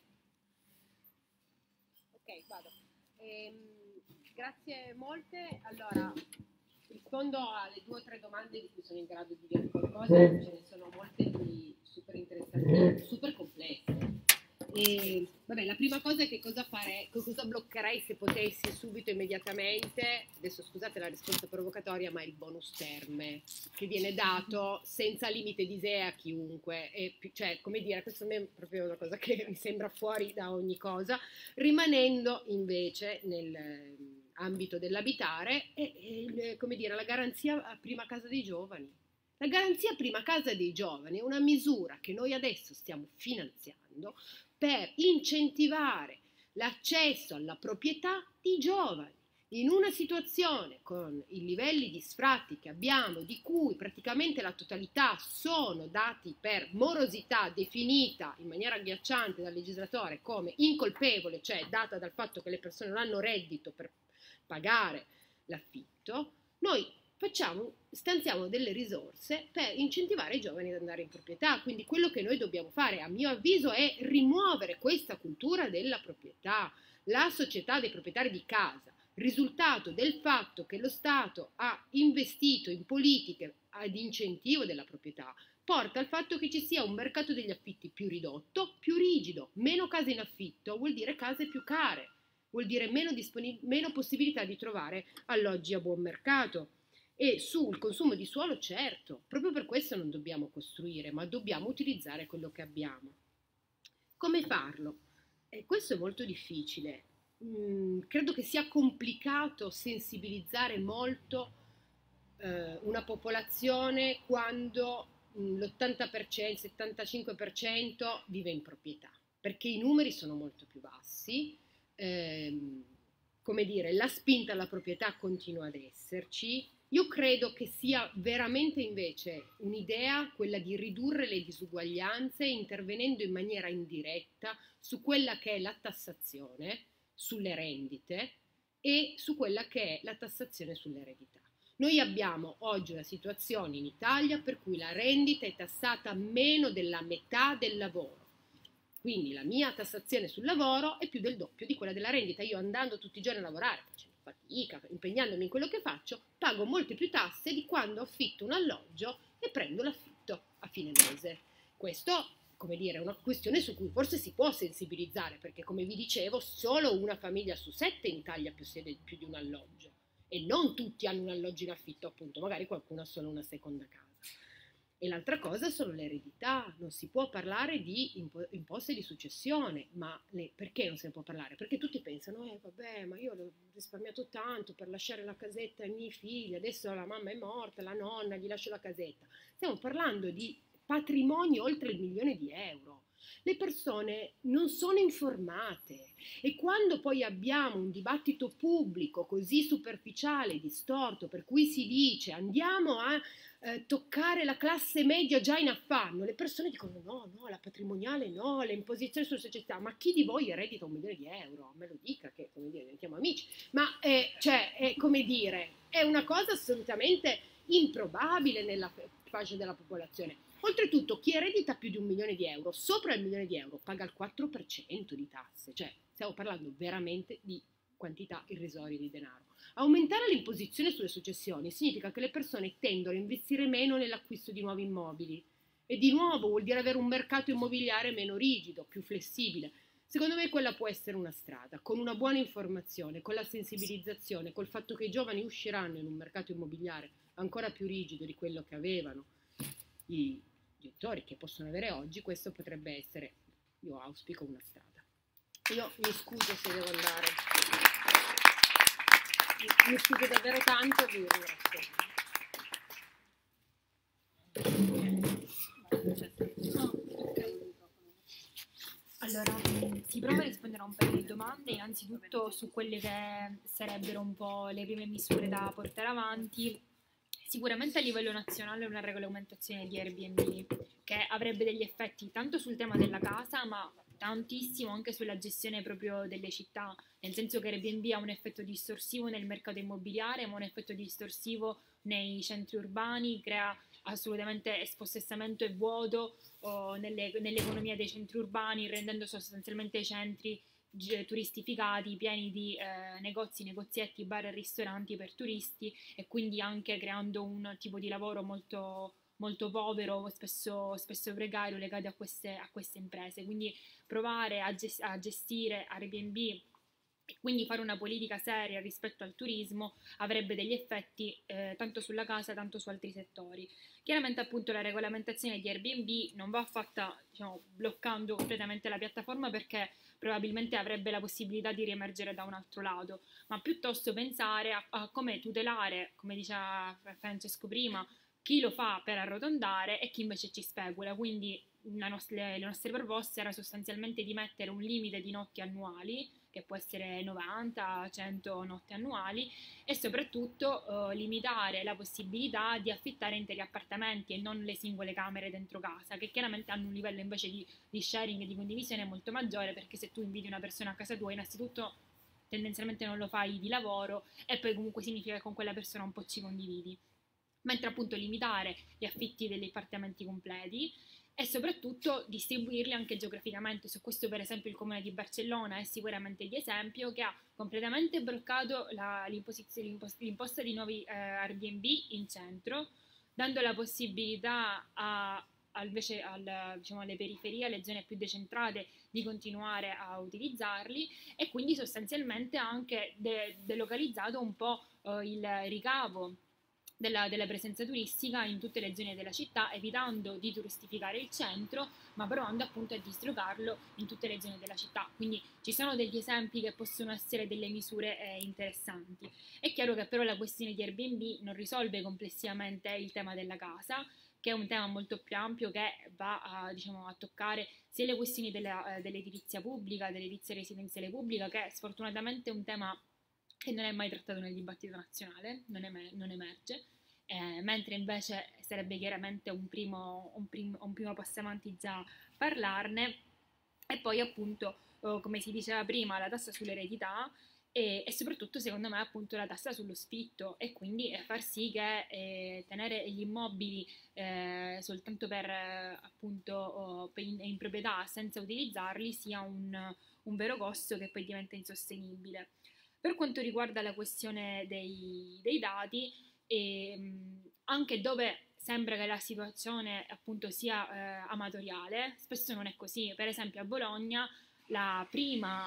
Ok, vado. Grazie molte. Allora, rispondo alle 2 o 3 domande di cui sono in grado di dire qualcosa, ce ne sono molte di super interessanti, super complesse. E, vabbè, la prima cosa è che cosa bloccherei se potessi subito, immediatamente. Adesso scusate la risposta provocatoria, ma è il bonus terme che viene dato senza limite di idea a chiunque, cioè, come dire, questo a me è proprio una cosa che mi sembra fuori da ogni cosa, rimanendo invece nell'ambito dell'abitare e come dire, la garanzia a prima casa dei giovani. La garanzia prima casa dei giovani è una misura che noi adesso stiamo finanziando per incentivare l'accesso alla proprietà di giovani. In una situazione con i livelli di sfratti che abbiamo, di cui praticamente la totalità sono dati per morosità definita in maniera agghiacciante dal legislatore come incolpevole, cioè data dal fatto che le persone non hanno reddito per pagare l'affitto, noi stanziamo delle risorse per incentivare i giovani ad andare in proprietà. Quindi quello che noi dobbiamo fare, a mio avviso, è rimuovere questa cultura della proprietà. La società dei proprietari di casa, risultato del fatto che lo Stato ha investito in politiche ad incentivo della proprietà, porta al fatto che ci sia un mercato degli affitti più ridotto, più rigido. Meno case in affitto vuol dire case più care, vuol dire meno possibilità di trovare alloggi a buon mercato. E sul consumo di suolo, certo, proprio per questo non dobbiamo costruire, ma dobbiamo utilizzare quello che abbiamo. Come farlo? Questo è molto difficile. Credo che sia complicato sensibilizzare molto una popolazione quando l'80%, 75% vive in proprietà, perché i numeri sono molto più bassi, come dire, la spinta alla proprietà continua ad esserci. Io credo che sia veramente invece un'idea quella di ridurre le disuguaglianze intervenendo in maniera indiretta su quella che è la tassazione sulle rendite e su quella che è la tassazione sull'eredità. Noi abbiamo oggi una situazione in Italia per cui la rendita è tassata meno della metà del lavoro. Quindi la mia tassazione sul lavoro è più del doppio di quella della rendita. Io andando tutti i giorni a lavorare, facendo fatica, impegnandomi in quello che faccio, pago molte più tasse di quando affitto un alloggio e prendo l'affitto a fine mese. Questo, come dire, è una questione su cui forse si può sensibilizzare, perché come vi dicevo, solo una famiglia su 7 in Italia possiede più di un alloggio e non tutti hanno un alloggio in affitto, appunto, magari qualcuno ha solo una seconda casa. E l'altra cosa sono le eredità, non si può parlare di imposte di successione, ma perché non se ne può parlare? Perché tutti pensano, vabbè, ma io ho risparmiato tanto per lasciare la casetta ai miei figli, adesso la mamma è morta, la nonna, gli lascio la casetta. Stiamo parlando di patrimoni oltre il 1 milione di euro. Le persone non sono informate e quando poi abbiamo un dibattito pubblico così superficiale, distorto, per cui si dice andiamo a toccare la classe media già in affanno, le persone dicono no, no, la patrimoniale no, le imposizioni sulla società, ma chi di voi eredita 1 milione di euro? Me lo dica che, come dire, diventiamo amici. Ma come dire, è una cosa assolutamente improbabile nella fascia della popolazione. Oltretutto, chi eredita più di 1 milione di euro, sopra il 1 milione di euro, paga il 4% di tasse, cioè stiamo parlando veramente di quantità irrisorie di denaro. Aumentare l'imposizione sulle successioni significa che le persone tendono a investire meno nell'acquisto di nuovi immobili e di nuovo vuol dire avere un mercato immobiliare meno rigido, più flessibile. Secondo me quella può essere una strada, con una buona informazione, con la sensibilizzazione, col fatto che i giovani usciranno in un mercato immobiliare ancora più rigido di quello che avevano i genitori che possono avere oggi, questo potrebbe essere, io auspico, una strada. Io mi scuso se devo andare, mi scuso davvero tanto, vi ringrazio. Allora, si prova a rispondere a un paio di domande, innanzitutto su quelle che sarebbero un po' le prime misure da portare avanti. Sicuramente a livello nazionale una regolamentazione di Airbnb che avrebbe degli effetti tanto sul tema della casa, ma tantissimo anche sulla gestione proprio delle città, nel senso che Airbnb ha un effetto distorsivo nel mercato immobiliare, ma un effetto distorsivo nei centri urbani, crea assolutamente spossessamento e vuoto nell'economia dei centri urbani, rendendo sostanzialmente i centri turistificati, pieni di negozi, negozietti, bar e ristoranti per turisti, e quindi anche creando un tipo di lavoro molto, molto povero, spesso precario, legato a queste imprese. Quindi provare a gestire Airbnb e quindi fare una politica seria rispetto al turismo avrebbe degli effetti tanto sulla casa tanto su altri settori. Chiaramente appunto la regolamentazione di Airbnb non va fatta, diciamo, bloccando completamente la piattaforma, perché probabilmente avrebbe la possibilità di riemergere da un altro lato, ma piuttosto pensare a come tutelare, come diceva Francesco prima, chi lo fa per arrotondare e chi invece ci specula. Quindi le nostre proposte era sostanzialmente di mettere un limite di notti annuali, che può essere 90, 100 notti annuali, e soprattutto limitare la possibilità di affittare interi appartamenti e non le singole camere dentro casa, che chiaramente hanno un livello invece di sharing e di condivisione molto maggiore, perché se tu inviti una persona a casa tua, innanzitutto tendenzialmente non lo fai di lavoro, e poi comunque significa che con quella persona un po' ci condividi. Mentre appunto limitare gli affitti degli appartamenti completi e soprattutto distribuirli anche geograficamente. Su questo per esempio il comune di Barcellona è sicuramente di esempio, che ha completamente bloccato l'imposta di nuovi Airbnb in centro, dando la possibilità invece diciamo, alle periferie, alle zone più decentrate, di continuare a utilizzarli, e quindi sostanzialmente ha anche delocalizzato un po' il ricavo della presenza turistica in tutte le zone della città, evitando di turistificare il centro, ma provando appunto a dislocarlo in tutte le zone della città. Quindi ci sono degli esempi che possono essere delle misure interessanti. È chiaro che però la questione di Airbnb non risolve complessivamente il tema della casa, che è un tema molto più ampio, che va diciamo, a toccare sia le questioni dell'edilizia pubblica, dell'edilizia residenziale pubblica, che sfortunatamente è un tema che non è mai trattato nel dibattito nazionale, non emerge, mentre invece sarebbe chiaramente un primo passo avanti già parlarne. E poi appunto, come si diceva prima, la tassa sull'eredità e soprattutto secondo me appunto la tassa sullo sfitto, e quindi far sì che tenere gli immobili soltanto per appunto in proprietà senza utilizzarli sia un vero costo che poi diventa insostenibile. Per quanto riguarda la questione dei dati, anche dove sembra che la situazione appunto sia amatoriale, spesso non è così. Per esempio a Bologna la prima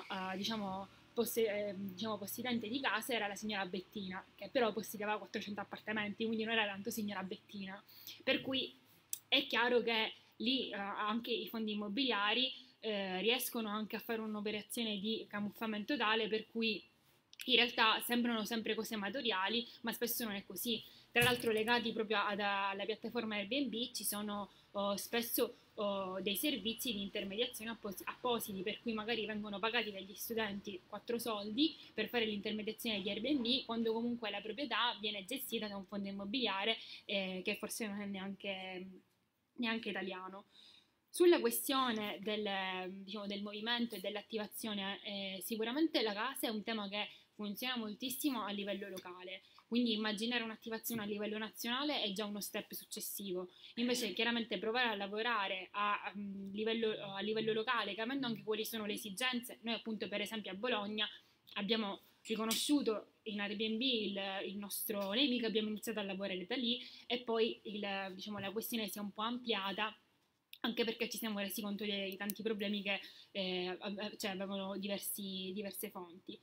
possidente di casa era la signora Bettina, che però possedeva 400 appartamenti, quindi non era tanto signora Bettina. Per cui è chiaro che lì anche i fondi immobiliari riescono anche a fare un'operazione di camuffamento tale per cui in realtà sembrano sempre cose amatoriali, ma spesso non è così. Tra l'altro legati proprio alla piattaforma Airbnb ci sono spesso dei servizi di intermediazione appositi, per cui magari vengono pagati dagli studenti 4 soldi per fare l'intermediazione di Airbnb, quando comunque la proprietà viene gestita da un fondo immobiliare che forse non è neanche italiano. Sulla questione del movimento e dell'attivazione, sicuramente la casa è un tema che funziona moltissimo a livello locale, quindi immaginare un'attivazione a livello nazionale è già uno step successivo. Invece chiaramente provare a lavorare a livello locale, capendo anche quali sono le esigenze. Noi appunto per esempio a Bologna abbiamo riconosciuto in Airbnb il nostro nemico, abbiamo iniziato a lavorare da lì e poi la questione si è un po' ampliata, anche perché ci siamo resi conto dei tanti problemi che avevano diverse fonti.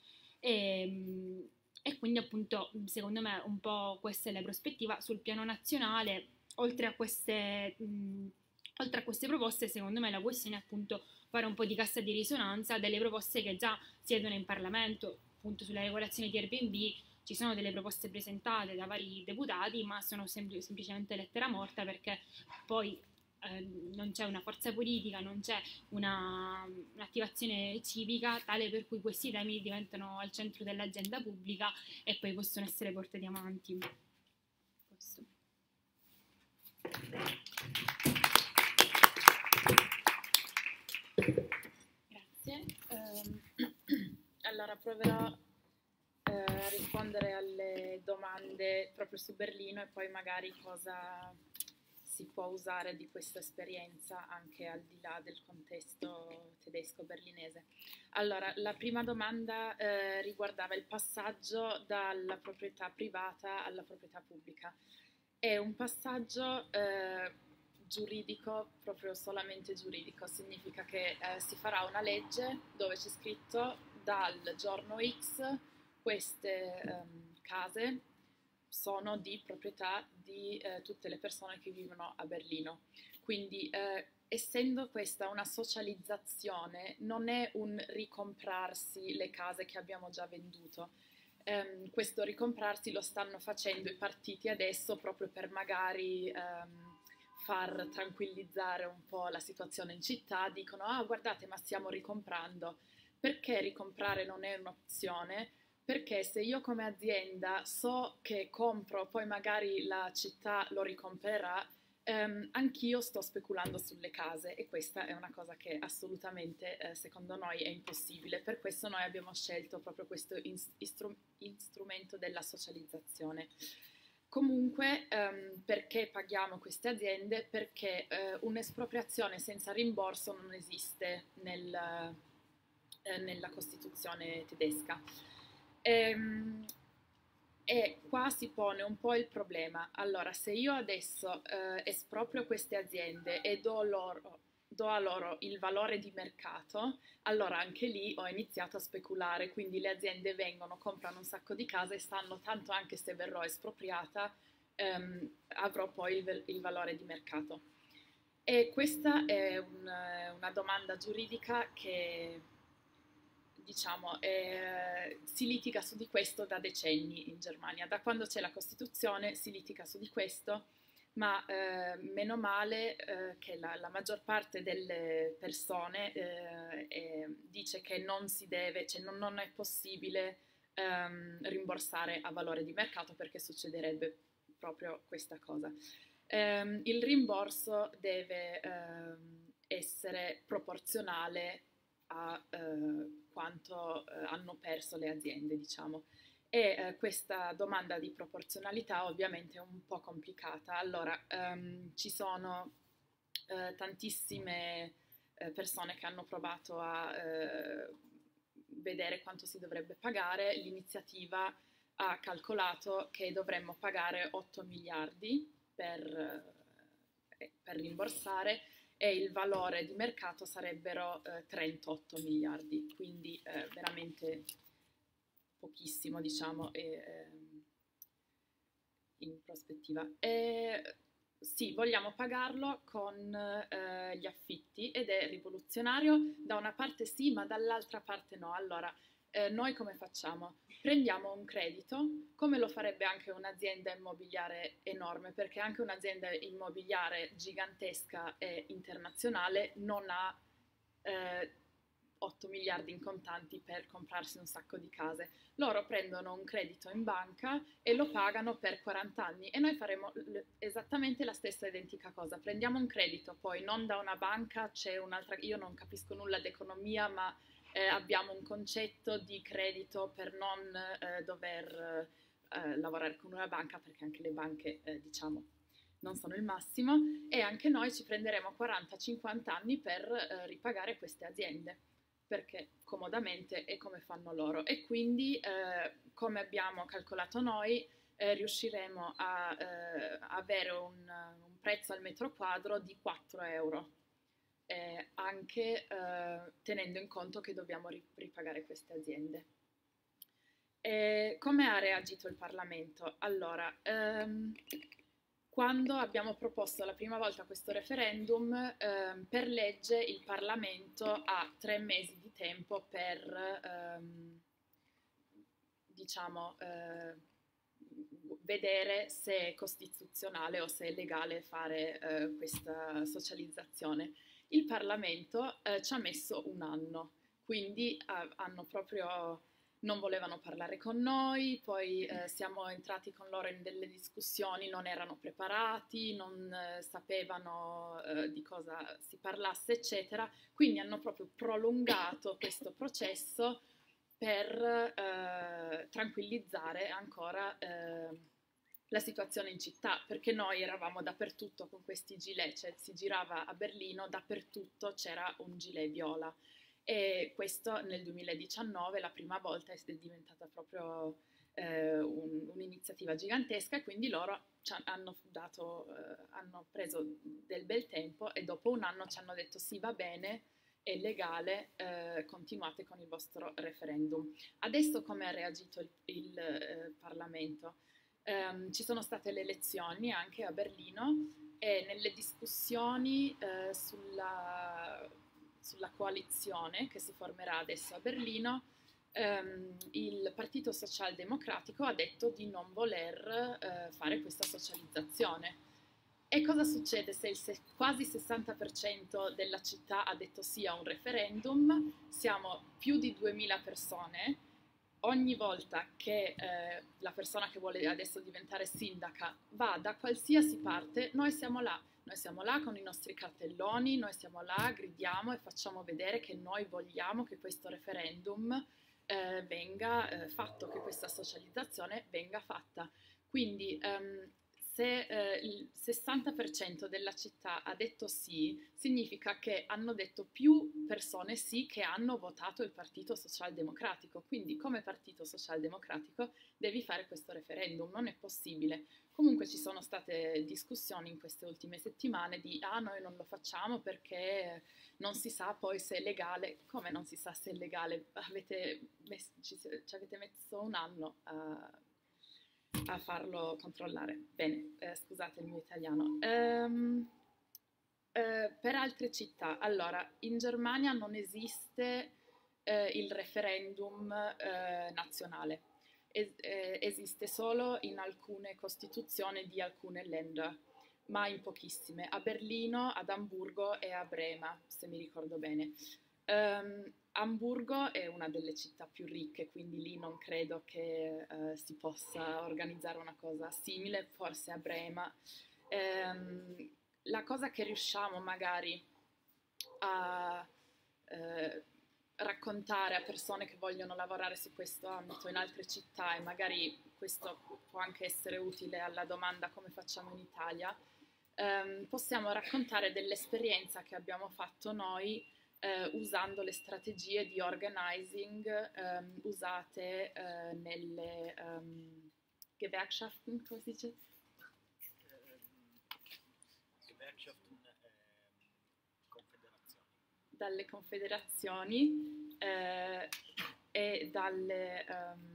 E quindi appunto secondo me un po' questa è la prospettiva sul piano nazionale. Oltre a queste proposte, secondo me la questione è appunto fare un po' di cassa di risonanza delle proposte che già siedono in Parlamento. Appunto sulla regolazione di Airbnb ci sono delle proposte presentate da vari deputati, ma sono semplicemente lettera morta, perché poi non c'è una forza politica, non c'è un'attivazione civica tale per cui questi temi diventano al centro dell'agenda pubblica e poi possono essere portati avanti. Questo. Grazie. Allora proverò a rispondere alle domande proprio su Berlino e poi magari cosa si può usare di questa esperienza anche al di là del contesto tedesco-berlinese. Allora, la prima domanda riguardava il passaggio dalla proprietà privata alla proprietà pubblica. È un passaggio giuridico, proprio solamente giuridico, significa che si farà una legge dove c'è scritto dal giorno X queste case sono di proprietà di tutte le persone che vivono a Berlino. Quindi essendo questa una socializzazione, non è un ricomprarsi le case che abbiamo già venduto. Questo ricomprarsi lo stanno facendo i partiti adesso proprio per magari far tranquillizzare un po' la situazione in città. Dicono: ah, guardate, ma stiamo ricomprando. Perché ricomprare non è un'opzione? Perché se io come azienda so che compro, poi magari la città lo ricomprerà, anch'io sto speculando sulle case, e questa è una cosa che assolutamente secondo noi è impossibile. Per questo noi abbiamo scelto proprio questo strumento della socializzazione. Comunque, perché paghiamo queste aziende? Perché un'espropriazione senza rimborso non esiste nella Costituzione tedesca. E qua si pone un po' il problema. Allora, se io adesso esproprio queste aziende e do a loro il valore di mercato, allora anche lì ho iniziato a speculare, quindi le aziende vengono, comprano un sacco di case e sanno tanto anche se verrò espropriata avrò poi il valore di mercato. E questa è una domanda giuridica che diciamo, si litiga su di questo da decenni in Germania. Da quando c'è la Costituzione si litiga su di questo, ma meno male che la maggior parte delle persone dice che non si deve, cioè non è possibile rimborsare a valore di mercato, perché succederebbe proprio questa cosa. Il rimborso deve essere proporzionale a quanto hanno perso le aziende, diciamo. E questa domanda di proporzionalità ovviamente è un po' complicata. Allora, ci sono tantissime persone che hanno provato a vedere quanto si dovrebbe pagare. L'iniziativa ha calcolato che dovremmo pagare 8 miliardi per rimborsare, e il valore di mercato sarebbero 38 miliardi, quindi veramente pochissimo, diciamo, in prospettiva. Sì, vogliamo pagarlo con gli affitti, ed è rivoluzionario. Da una parte sì, ma dall'altra parte no. Allora, noi come facciamo? prendiamo un credito, come lo farebbe anche un'azienda immobiliare enorme, perché anche un'azienda immobiliare gigantesca e internazionale non ha 8 miliardi in contanti per comprarsi un sacco di case. Loro prendono un credito in banca e lo pagano per 40 anni e noi faremo esattamente la stessa identica cosa. Prendiamo un credito, poi non da una banca, c'è un'altra, io non capisco nulla di economia, ma abbiamo un concetto di credito per non dover lavorare con una banca, perché anche le banche, diciamo, non sono il massimo, e anche noi ci prenderemo 40-50 anni per ripagare queste aziende, perché comodamente è come fanno loro. E quindi, come abbiamo calcolato noi, riusciremo a avere un prezzo al metro quadro di 4 euro. Anche tenendo in conto che dobbiamo ripagare queste aziende. Come ha reagito il Parlamento? Allora, quando abbiamo proposto la prima volta questo referendum, per legge il Parlamento ha 3 mesi di tempo per, diciamo, vedere se è costituzionale o se è legale fare questa socializzazione. Il Parlamento ci ha messo un anno, quindi hanno proprio, non volevano parlare con noi, poi siamo entrati con loro in delle discussioni, non erano preparati, non sapevano di cosa si parlasse, eccetera, quindi hanno proprio prolungato questo processo per tranquillizzare ancora la situazione in città, perché noi eravamo dappertutto con questi gilet, cioè si girava a Berlino, dappertutto c'era un gilet viola, e questo nel 2019 la prima volta è diventata proprio un'iniziativa gigantesca, e quindi loro hanno preso del bel tempo e dopo un anno ci hanno detto sì, va bene, è legale, continuate con il vostro referendum. Adesso come ha reagito il Parlamento? Ci sono state le elezioni anche a Berlino e nelle discussioni sulla coalizione che si formerà adesso a Berlino, il Partito Socialdemocratico ha detto di non voler fare questa socializzazione. E cosa succede se quasi il 60% della città ha detto sì a un referendum? Siamo più di 2000 persone. Ogni volta che la persona che vuole adesso diventare sindaca va da qualsiasi parte, noi siamo là con i nostri cartelloni, noi siamo là, gridiamo e facciamo vedere che noi vogliamo che questo referendum venga fatto, che questa socializzazione venga fatta. Quindi se il 60% della città ha detto sì, significa che hanno detto più persone sì che hanno votato il Partito Socialdemocratico. Quindi come Partito Socialdemocratico devi fare questo referendum, non è possibile. Comunque ci sono state discussioni in queste ultime settimane di noi non lo facciamo perché non si sa poi se è legale. Come non si sa se è legale? Ci avete messo un anno a farlo controllare. Bene, scusate il mio italiano. Per altre città, allora, in Germania non esiste il referendum nazionale, esiste solo in alcune costituzioni di alcune länder, ma in pochissime, a Berlino, ad Amburgo e a Brema, se mi ricordo bene. Amburgo è una delle città più ricche, quindi lì non credo che si possa organizzare una cosa simile, forse a Brema. La cosa che riusciamo magari a raccontare a persone che vogliono lavorare su questo ambito in altre città, e magari questo può anche essere utile alla domanda come facciamo in Italia, possiamo raccontare dell'esperienza che abbiamo fatto noi usando le strategie di organizing usate nelle Gewerkschaften, come si dice? Gewerkschaften, confederazioni. Dalle confederazioni e dalle,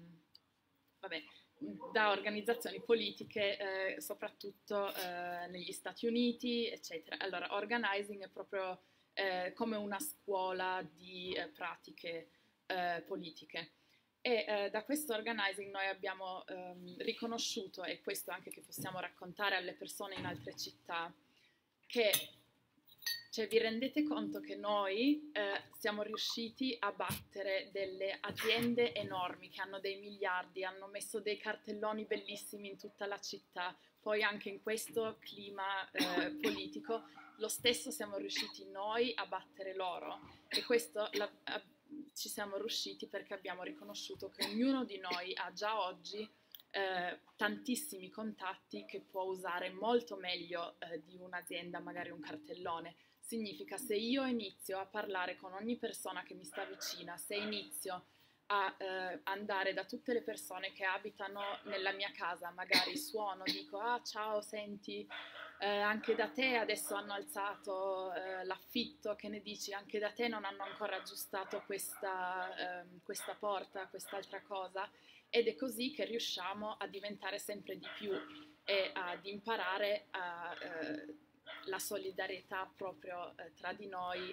da organizzazioni politiche, soprattutto negli Stati Uniti, eccetera. Allora, organizing è proprio come una scuola di pratiche politiche. E da questo organizing noi abbiamo riconosciuto, e questo anche che possiamo raccontare alle persone in altre città, che cioè, vi rendete conto che noi siamo riusciti a battere delle aziende enormi che hanno dei miliardi, hanno messo dei cartelloni bellissimi in tutta la città, poi anche in questo clima politico, lo stesso siamo riusciti noi a battere loro, e questo ci siamo riusciti perché abbiamo riconosciuto che ognuno di noi ha già oggi tantissimi contatti che può usare molto meglio di un'azienda, magari un cartellone. Significa, se io inizio a parlare con ogni persona che mi sta vicina, se inizio a andare da tutte le persone che abitano nella mia casa, magari suono, dico ah ciao, senti, anche da te adesso hanno alzato l'affitto, che ne dici, anche da te non hanno ancora aggiustato questa porta, quest'altra cosa, ed è così che riusciamo a diventare sempre di più e ad imparare la solidarietà proprio tra di noi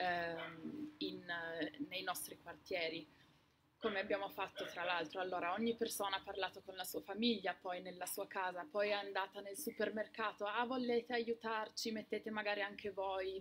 nei nostri quartieri, come abbiamo fatto tra l'altro. Allora ogni persona ha parlato con la sua famiglia, poi nella sua casa, poi è andata nel supermercato, ah volete aiutarci, mettete magari anche voi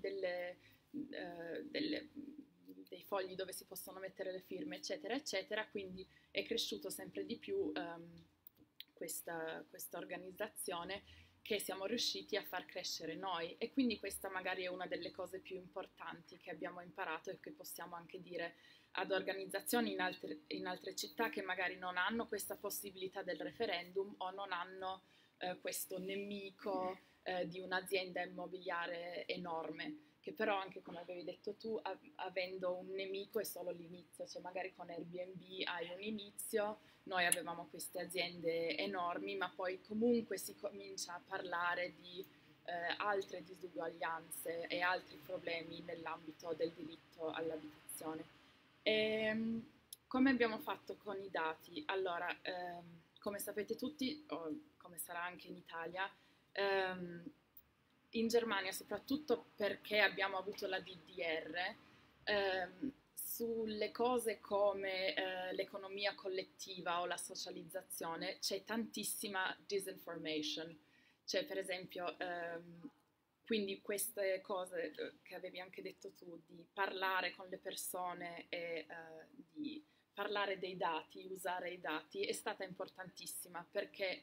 dei fogli dove si possono mettere le firme, eccetera eccetera. Quindi è cresciuto sempre di più questa organizzazione che siamo riusciti a far crescere noi, e quindi questa magari è una delle cose più importanti che abbiamo imparato e che possiamo anche dire ad organizzazioni in altre città che magari non hanno questa possibilità del referendum o non hanno questo nemico di un'azienda immobiliare enorme, che però anche, come avevi detto tu, avendo un nemico è solo l'inizio, cioè magari con Airbnb hai un inizio, noi avevamo queste aziende enormi, ma poi comunque si comincia a parlare di altre disuguaglianze e altri problemi nell'ambito del diritto all'abitazione. Come abbiamo fatto con i dati? Allora, come sapete tutti, o come sarà anche in Italia, in Germania, soprattutto perché abbiamo avuto la DDR, sulle cose come l'economia collettiva o la socializzazione c'è tantissima disinformation. Cioè, per esempio, quindi queste cose che avevi anche detto tu, di parlare con le persone e di parlare dei dati, usare i dati, è stata importantissima perché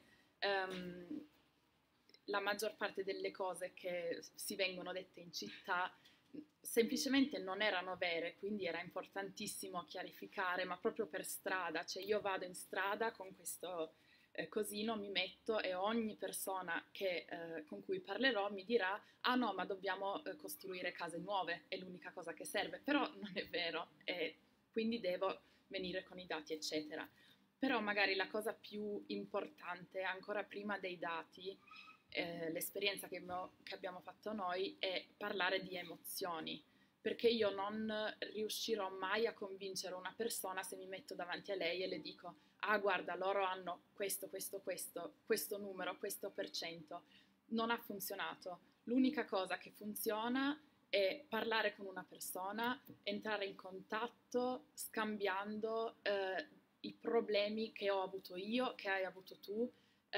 la maggior parte delle cose che si vengono dette in città semplicemente non erano vere, quindi era importantissimo chiarificare, ma proprio per strada, cioè io vado in strada con questo cosino, mi metto e ogni persona con cui parlerò mi dirà ah no, ma dobbiamo costruire case nuove, è l'unica cosa che serve, però non è vero, e quindi devo venire con i dati, eccetera. Però magari la cosa più importante, ancora prima dei dati, l'esperienza che abbiamo fatto noi è parlare di emozioni, perché io non riuscirò mai a convincere una persona se mi metto davanti a lei e le dico ah guarda, loro hanno questo numero, questo percento. Non ha funzionato. L'unica cosa che funziona è parlare con una persona, entrare in contatto, scambiando i problemi che ho avuto io, che hai avuto tu,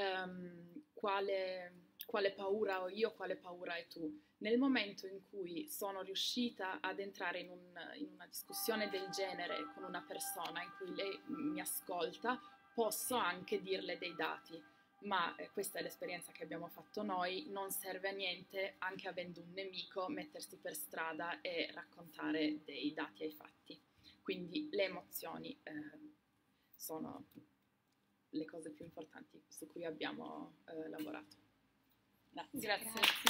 quale paura ho io, quale paura hai tu. Nel momento in cui sono riuscita ad entrare in una discussione del genere con una persona in cui lei mi ascolta, posso anche dirle dei dati, ma questa è l'esperienza che abbiamo fatto noi, non serve a niente, anche avendo un nemico, mettersi per strada e raccontare dei dati ai fatti. Quindi le emozioni sono le cose più importanti su cui abbiamo lavorato. Grazie.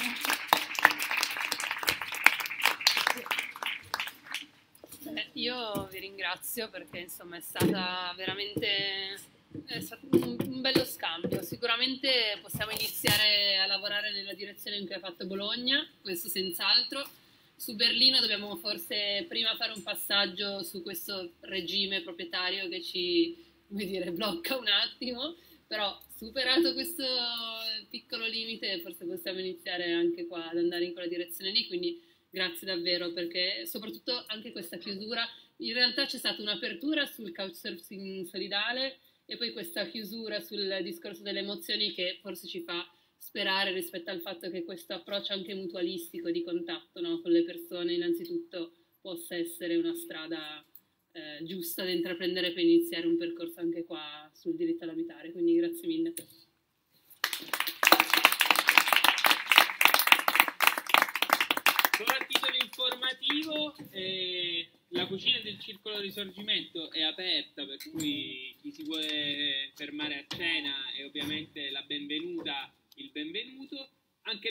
Io vi ringrazio perché insomma è stato un bello scambio. Sicuramente possiamo iniziare a lavorare nella direzione in cui ha fatto Bologna, questo senz'altro. Su Berlino dobbiamo forse prima fare un passaggio su questo regime proprietario che ci, come dire, blocca un attimo, però superato questo piccolo limite forse possiamo iniziare anche qua ad andare in quella direzione lì, quindi grazie davvero, perché soprattutto anche questa chiusura in realtà c'è stata un'apertura sul couchsurfing solidale e poi questa chiusura sul discorso delle emozioni che forse ci fa sperare rispetto al fatto che questo approccio anche mutualistico di contatto, no, con le persone innanzitutto possa essere una strada giusta da intraprendere per iniziare un percorso anche qua sul diritto all'abitare, quindi grazie mille. Solo a titolo informativo, la cucina del Circolo Risorgimento è aperta, per cui chi si vuole fermare a cena è ovviamente la benvenuta, il benvenuto.